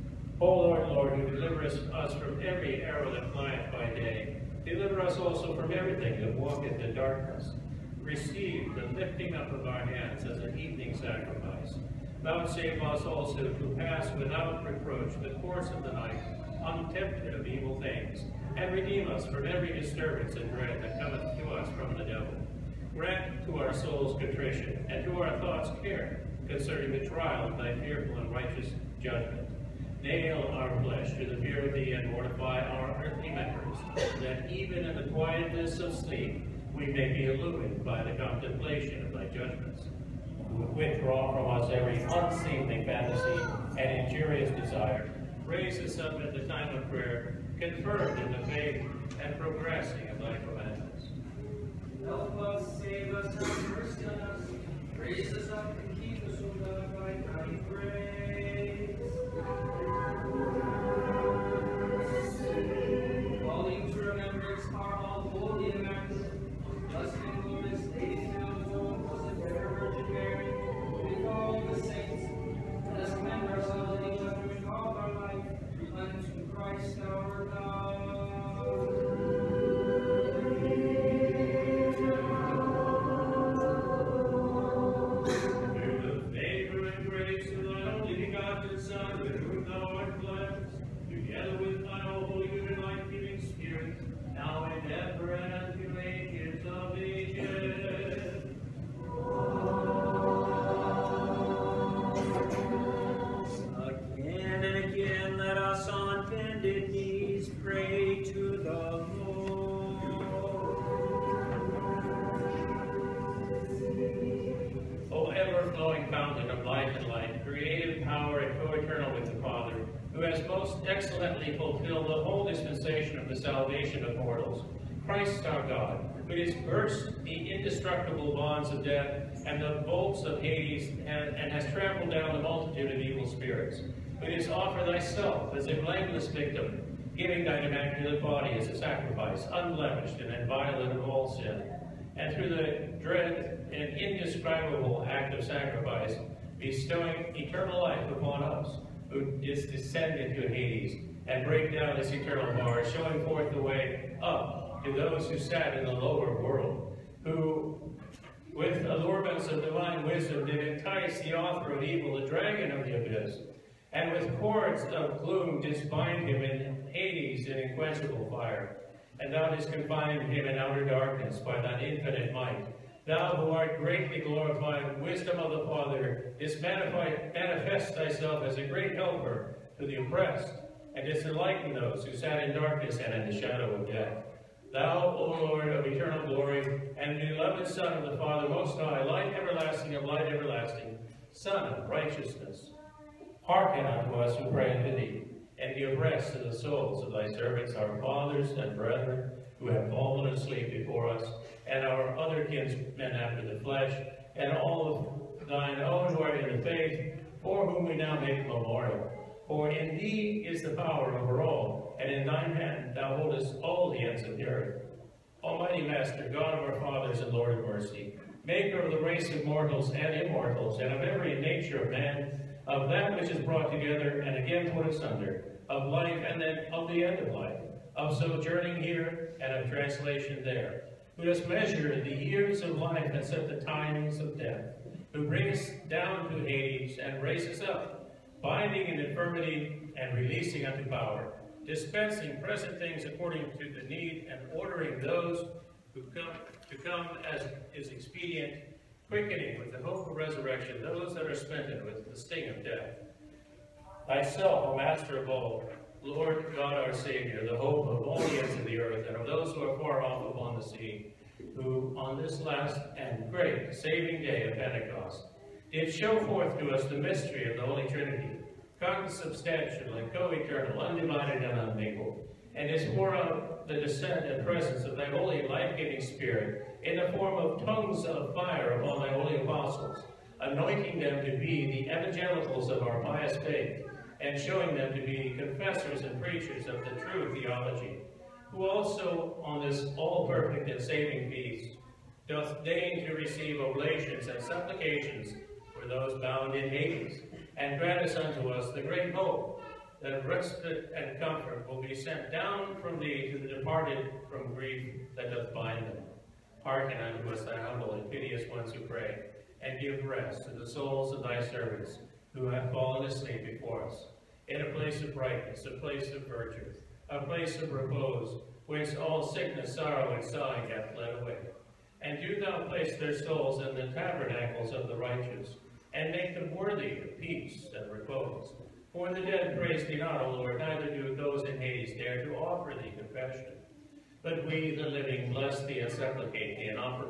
O Lord, Lord, who deliverest us from every arrow that flieth by day, deliver us also from everything that walketh in darkness. Receive the lifting up of our hands as an evening sacrifice. Vouchsafe us also to pass without reproach the course of the night, untempted of evil things, and redeem us from every disturbance and dread that cometh to us from the devil. Grant to our souls contrition, and to our thoughts care concerning the trial of thy fearful and righteous judgment. Nail our flesh to the fear of thee, and mortify our earthly members, that even in the quietness of sleep we may be illumined by the contemplation of thy judgments. Withdraw from us every unseemly fantasy and injurious desire. Raise us up at the time of prayer, confirmed in the faith and progressing in thy commandments. Help us, save us, have mercy on us. Raise us up and keep us, O God, by thy praise. Calling to remembrance our all holy immaculate, blessed and glorious Lady Theotokos, Blessed Virgin Mary, with all the saints, let us commend ourselves and each other in all our life unto Christ our God. most excellently fulfill the whole dispensation of the salvation of mortals. Christ our God, who has burst the indestructible bonds of death and the bolts of Hades, and has trampled down the multitude of evil spirits, who has offered thyself as a blameless victim, giving thine immaculate body as a sacrifice, unblemished and inviolate of all sin, and through the dread and indescribable act of sacrifice, bestowing eternal life upon us, who is descended to Hades, and break down its eternal bars, showing forth the way up to those who sat in the lower world, who, with allurements of divine wisdom, did entice the author of evil, the dragon of the abyss, and with cords of gloom didst bind him in Hades in unquenchable fire. And thou didst confine him in outer darkness by thine infinite might. Thou who art greatly glorified, wisdom of the Father, didst manifest thyself as a great helper to the oppressed, and didst enlighten those who sat in darkness and in the shadow of death. Thou, O Lord of eternal glory, and beloved Son of the Father Most High, light everlasting of light everlasting, Son of righteousness, hearken unto us who pray unto thee, and give rest to the souls of thy servants, our fathers and brethren, who have fallen asleep before us, and our other kinsmen after the flesh, and all of thine own who are in the faith, for whom we now make memorial. For in thee is the power over all, and in thine hand thou holdest all the ends of the earth. Almighty Master, God of our fathers and Lord of mercy, maker of the race of mortals and immortals, and of every nature of man, of that which is brought together and again put asunder, of life and then of the end of life, of sojourning here and of translation there, who does measure the years of life and set the timings of death, who brings down to Hades and raises up, binding in infirmity and releasing unto power, dispensing present things according to the need and ordering those who come as is expedient, quickening with the hope of resurrection those that are smitten with the sting of death. Thyself, O Master of all, Lord God our Savior, the hope of all the ends of the earth, and of those who are far off upon the sea, who on this last and great saving day of Pentecost did show forth to us the mystery of the Holy Trinity, consubstantial and co-eternal, undivided and unmingled, and is pour out the descent and presence of thy holy life-giving Spirit in the form of tongues of fire upon thy holy apostles, anointing them to be the evangelicals of our pious faith, and showing them to be confessors and preachers of the true theology, who also on this all-perfect and saving feast doth deign to receive oblations and supplications for those bound in Hades, and grant us unto us the great hope that respite and comfort will be sent down from thee to the departed from grief that doth bind them. Hearken unto us, thy humble and piteous ones who pray, and give rest to the souls of thy servants who have fallen asleep before us, in a place of brightness, a place of virtue, a place of repose, whence all sickness, sorrow, and sighing hath fled away. And do thou place their souls in the tabernacles of the righteous, and make them worthy of peace and repose. For the dead praise thee not, O Lord, neither do those in Hades dare to offer thee confession. But we, the living, bless thee and supplicate thee, and offer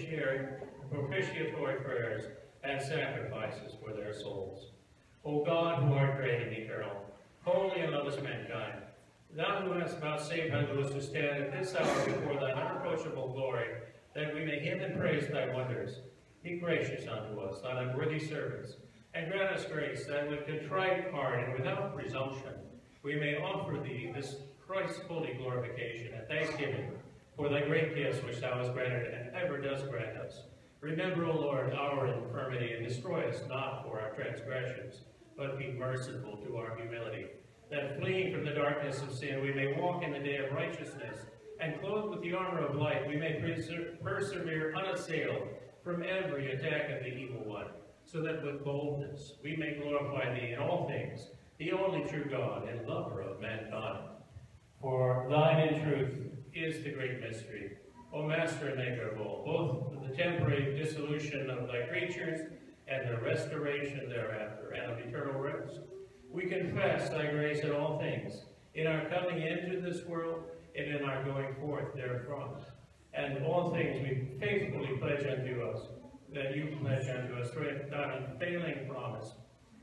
propitiatory prayers and sacrifices for their souls. O God, who art great and eternal, holy and lovest mankind, thou who hast vouchsafed unto us to stand at this hour before thine unapproachable glory, that we may hymn and praise thy wonders, be gracious unto us, thine unworthy servants, and grant us grace that with contrite heart and without presumption we may offer thee this Christ's holy glorification and thanksgiving for thy great gifts which thou hast granted and ever dost grant us. Remember, O Lord, our infirmity, and destroy us not for our transgressions, but be merciful to our humility, that fleeing from the darkness of sin we may walk in the day of righteousness, and clothed with the armor of light we may persevere unassailed from every attack of the evil one, so that with boldness we may glorify thee in all things, the only true God and lover of mankind. For thine in truth is the great mystery, O Master and Maker of all, both the temporary dissolution of thy creatures and the restoration thereafter, and of eternal rest. We confess thy grace in all things, in our coming into this world and in our going forth therefrom. And all things we faithfully pledge unto us, that you pledge unto us through thine unfailing promise,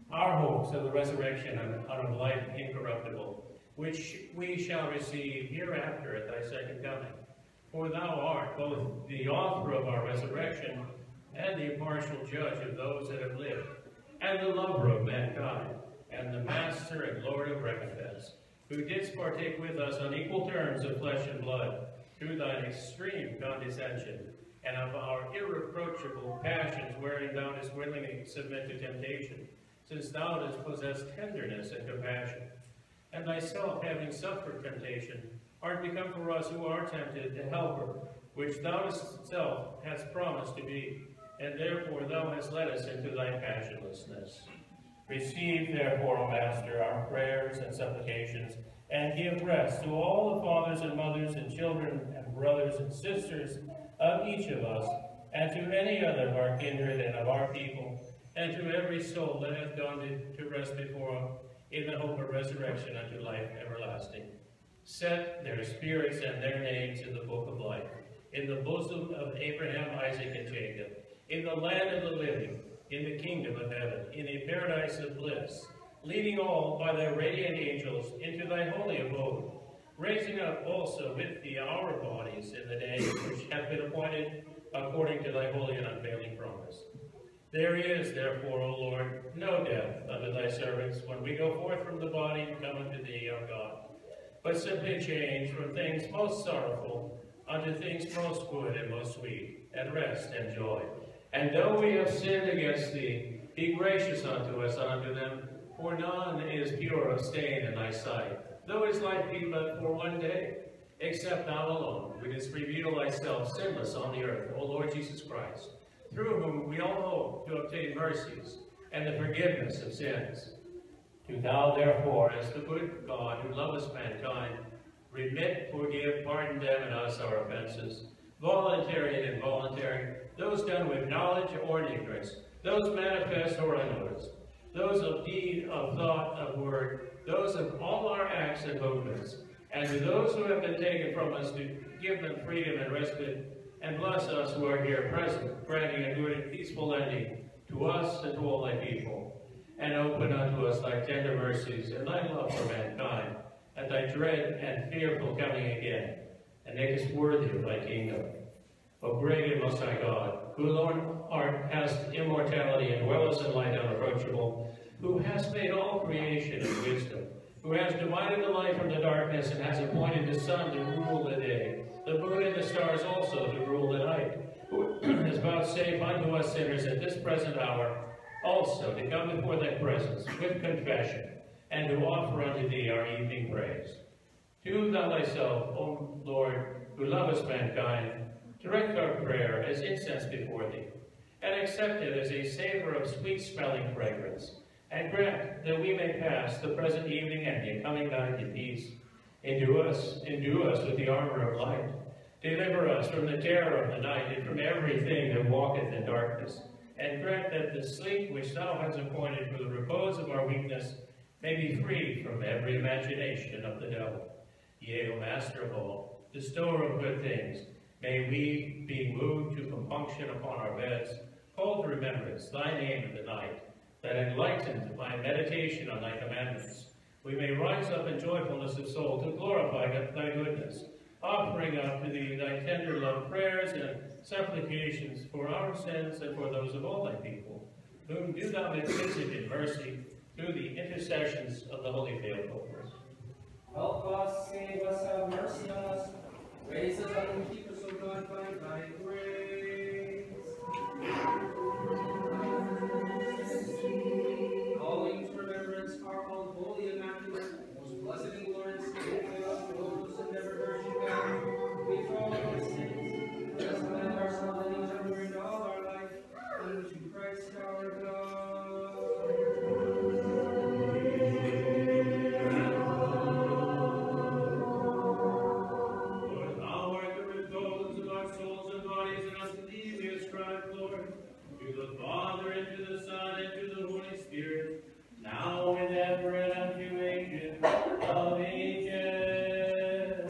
our hopes of the resurrection and of life incorruptible, which we shall receive hereafter at thy second coming. For thou art both the author of our resurrection and the impartial judge of those that have lived, and the lover of mankind, and the master and Lord of recompense, who didst partake with us on equal terms of flesh and blood, through thine extreme condescension, and of our irreproachable passions, wherein thou didst willingly submit to temptation, since thou didst possess tenderness and compassion. And thyself, having suffered temptation, art become for us who are tempted a helper, which thou thyself hast promised to be, and therefore thou hast led us into thy passionlessness. Receive, therefore, O Master, our prayers and supplications, and give rest to all the fathers and mothers and children and brothers and sisters of each of us, and to any other of our kindred and of our people, and to every soul that hath gone to rest before him, in the hope of resurrection unto life everlasting. Set their spirits and their names in the book of life, in the bosom of Abraham, Isaac, and Jacob, in the land of the living, in the kingdom of heaven, in a paradise of bliss, leading all by thy radiant angels into thy holy abode, raising up also with thee our bodies in the day which hath been appointed according to thy holy and unfailing promise. There is, therefore, O Lord, no death unto thy servants when we go forth from the body to come unto thee, our God, but simply change from things most sorrowful unto things most good and most sweet, and rest and joy. And though we have sinned against thee, be gracious unto us and unto them, for none is pure of stain in thy sight, though his life be but for one day, except thou alone, who didst reveal thyself sinless on the earth, O Lord Jesus Christ, through whom we all hope to obtain mercies and the forgiveness of sins. Do thou therefore, as the good God who lovest mankind, remit, forgive, pardon them and us our offenses, voluntary and involuntary, those done with knowledge or in ignorance, those manifest or unnoticed, those of deed, of thought, of word, those of all our acts and movements, and to those who have been taken from us, to give them freedom and respite, and bless us who are here present, granting a good and peaceful ending to us and to all thy people, and open unto us thy tender mercies and thy love for mankind, at thy dread and fearful coming again, and make us worthy of thy kingdom. O great and most high God, who alone hast immortality and dwellest in light unapproachable, who hast made all creation in wisdom, who has divided the light from the darkness and has appointed the sun to rule the day, the moon and the stars also to rule the night, who has vouchsafed unto us sinners at this present hour also to come before thy presence with confession, and to offer unto thee our evening praise. Do thou thyself, O Lord, who lovest mankind, direct our prayer as incense before thee, and accept it as a savor of sweet-smelling fragrance, and grant that we may pass the present evening and the coming night in peace. Endue us with the armor of light. Deliver us from the terror of the night and from everything that walketh in darkness, and grant that the sleep which thou hast appointed for the repose of our weakness may be free from every imagination of the devil. Yea, O Master of all, bestower of good things, may we, being moved to compunction upon our beds, call to remembrance thy name in the night, that enlightened by meditation on thy commandments, we may rise up in joyfulness of soul to glorify thy goodness, offering up to thee thy tender love prayers and supplications for our sins and for those of all thy people, whom do thou make visit in mercy through the intercessions of the holy Theotokos. Help us, save us, have mercy on us, raise us up and keep us, O God, by thy grace. Calling to remembrance our all holy, immaculate, most blessed and glorious Theotokos and ever Virgin Mary, we for all our sins, let us commend ourselves and each other in all our life, unto Christ our God. Father, and to the Son, and to the Holy Spirit, now and ever, and unto ages of ages.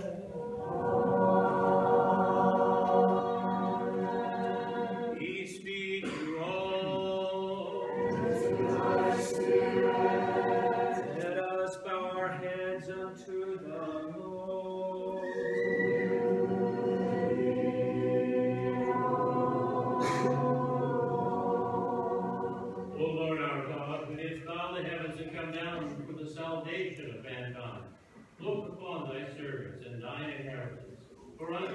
Peace be to all.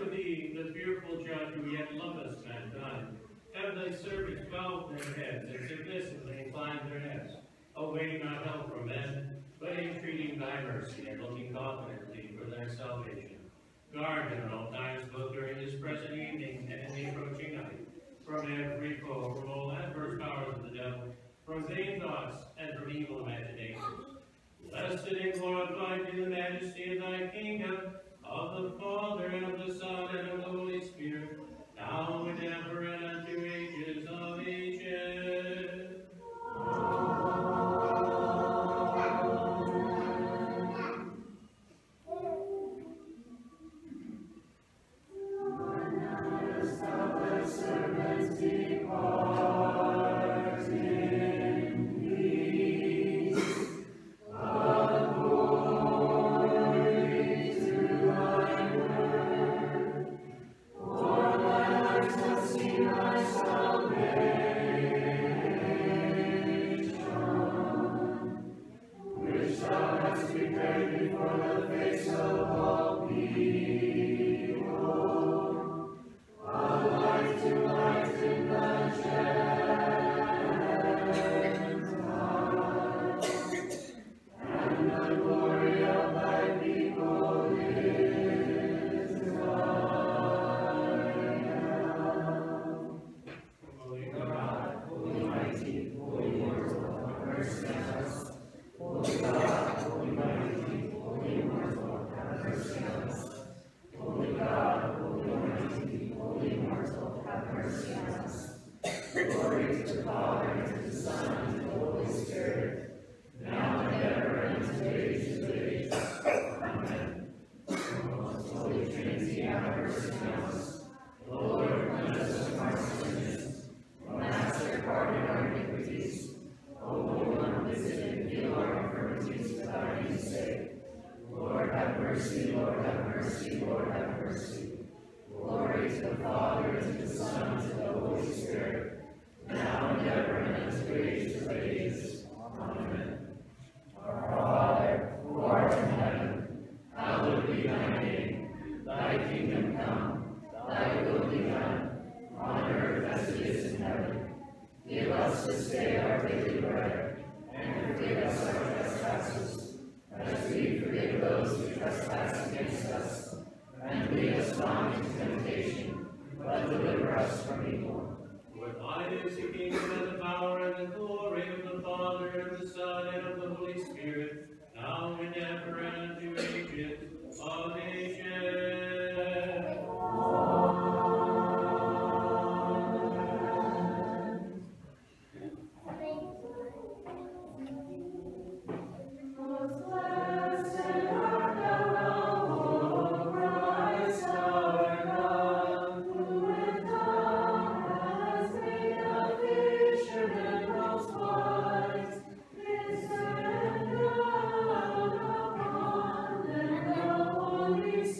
to thee, the fearful judge who yet lovest mankind. Have thy servants bowed their heads and submissively inclined their heads, awaiting not help from men, but entreating thy mercy and looking confidently for their salvation. Guard at all times, both during this present evening and in the approaching night, from every foe, from all adverse powers of the devil, from vain thoughts and from evil imaginations. Blessed and glorified be the majesty of thy kingdom, of the Father, and of the Son, and of the Holy Spirit, now and ever, and unto ages of ages. For thine is the kingdom and the power and the glory of the Father and the Son and of the Holy Spirit, now and ever and unto ages of ages. Holy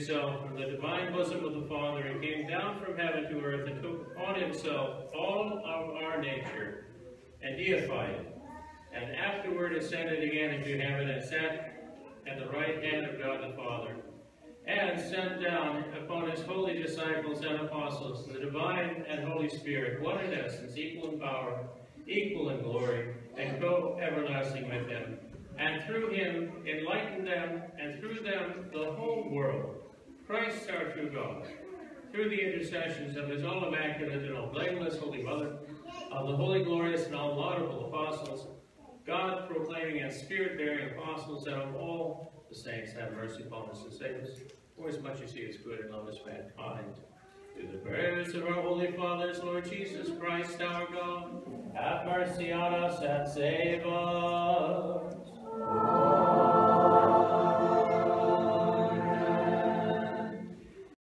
himself from the divine bosom of the Father and came down from heaven to earth and took upon himself all of our nature and deified it, and afterward ascended again into heaven and sat at the right hand of God the Father, and sent down upon his holy disciples and apostles the divine and Holy Spirit, one in essence, equal in power, equal in glory, and co-everlasting with him, and through him enlighten them, and through them the whole world. Christ our true God, through the intercessions of his all immaculate and all blameless Holy Mother, of the holy, glorious, and all laudable apostles, God proclaiming and spirit-bearing apostles, and of all the saints, have mercy upon us and save us, for as much as he is good and loveth mankind. Through the prayers of our holy fathers, Lord Jesus Christ our God, have mercy on us and save us.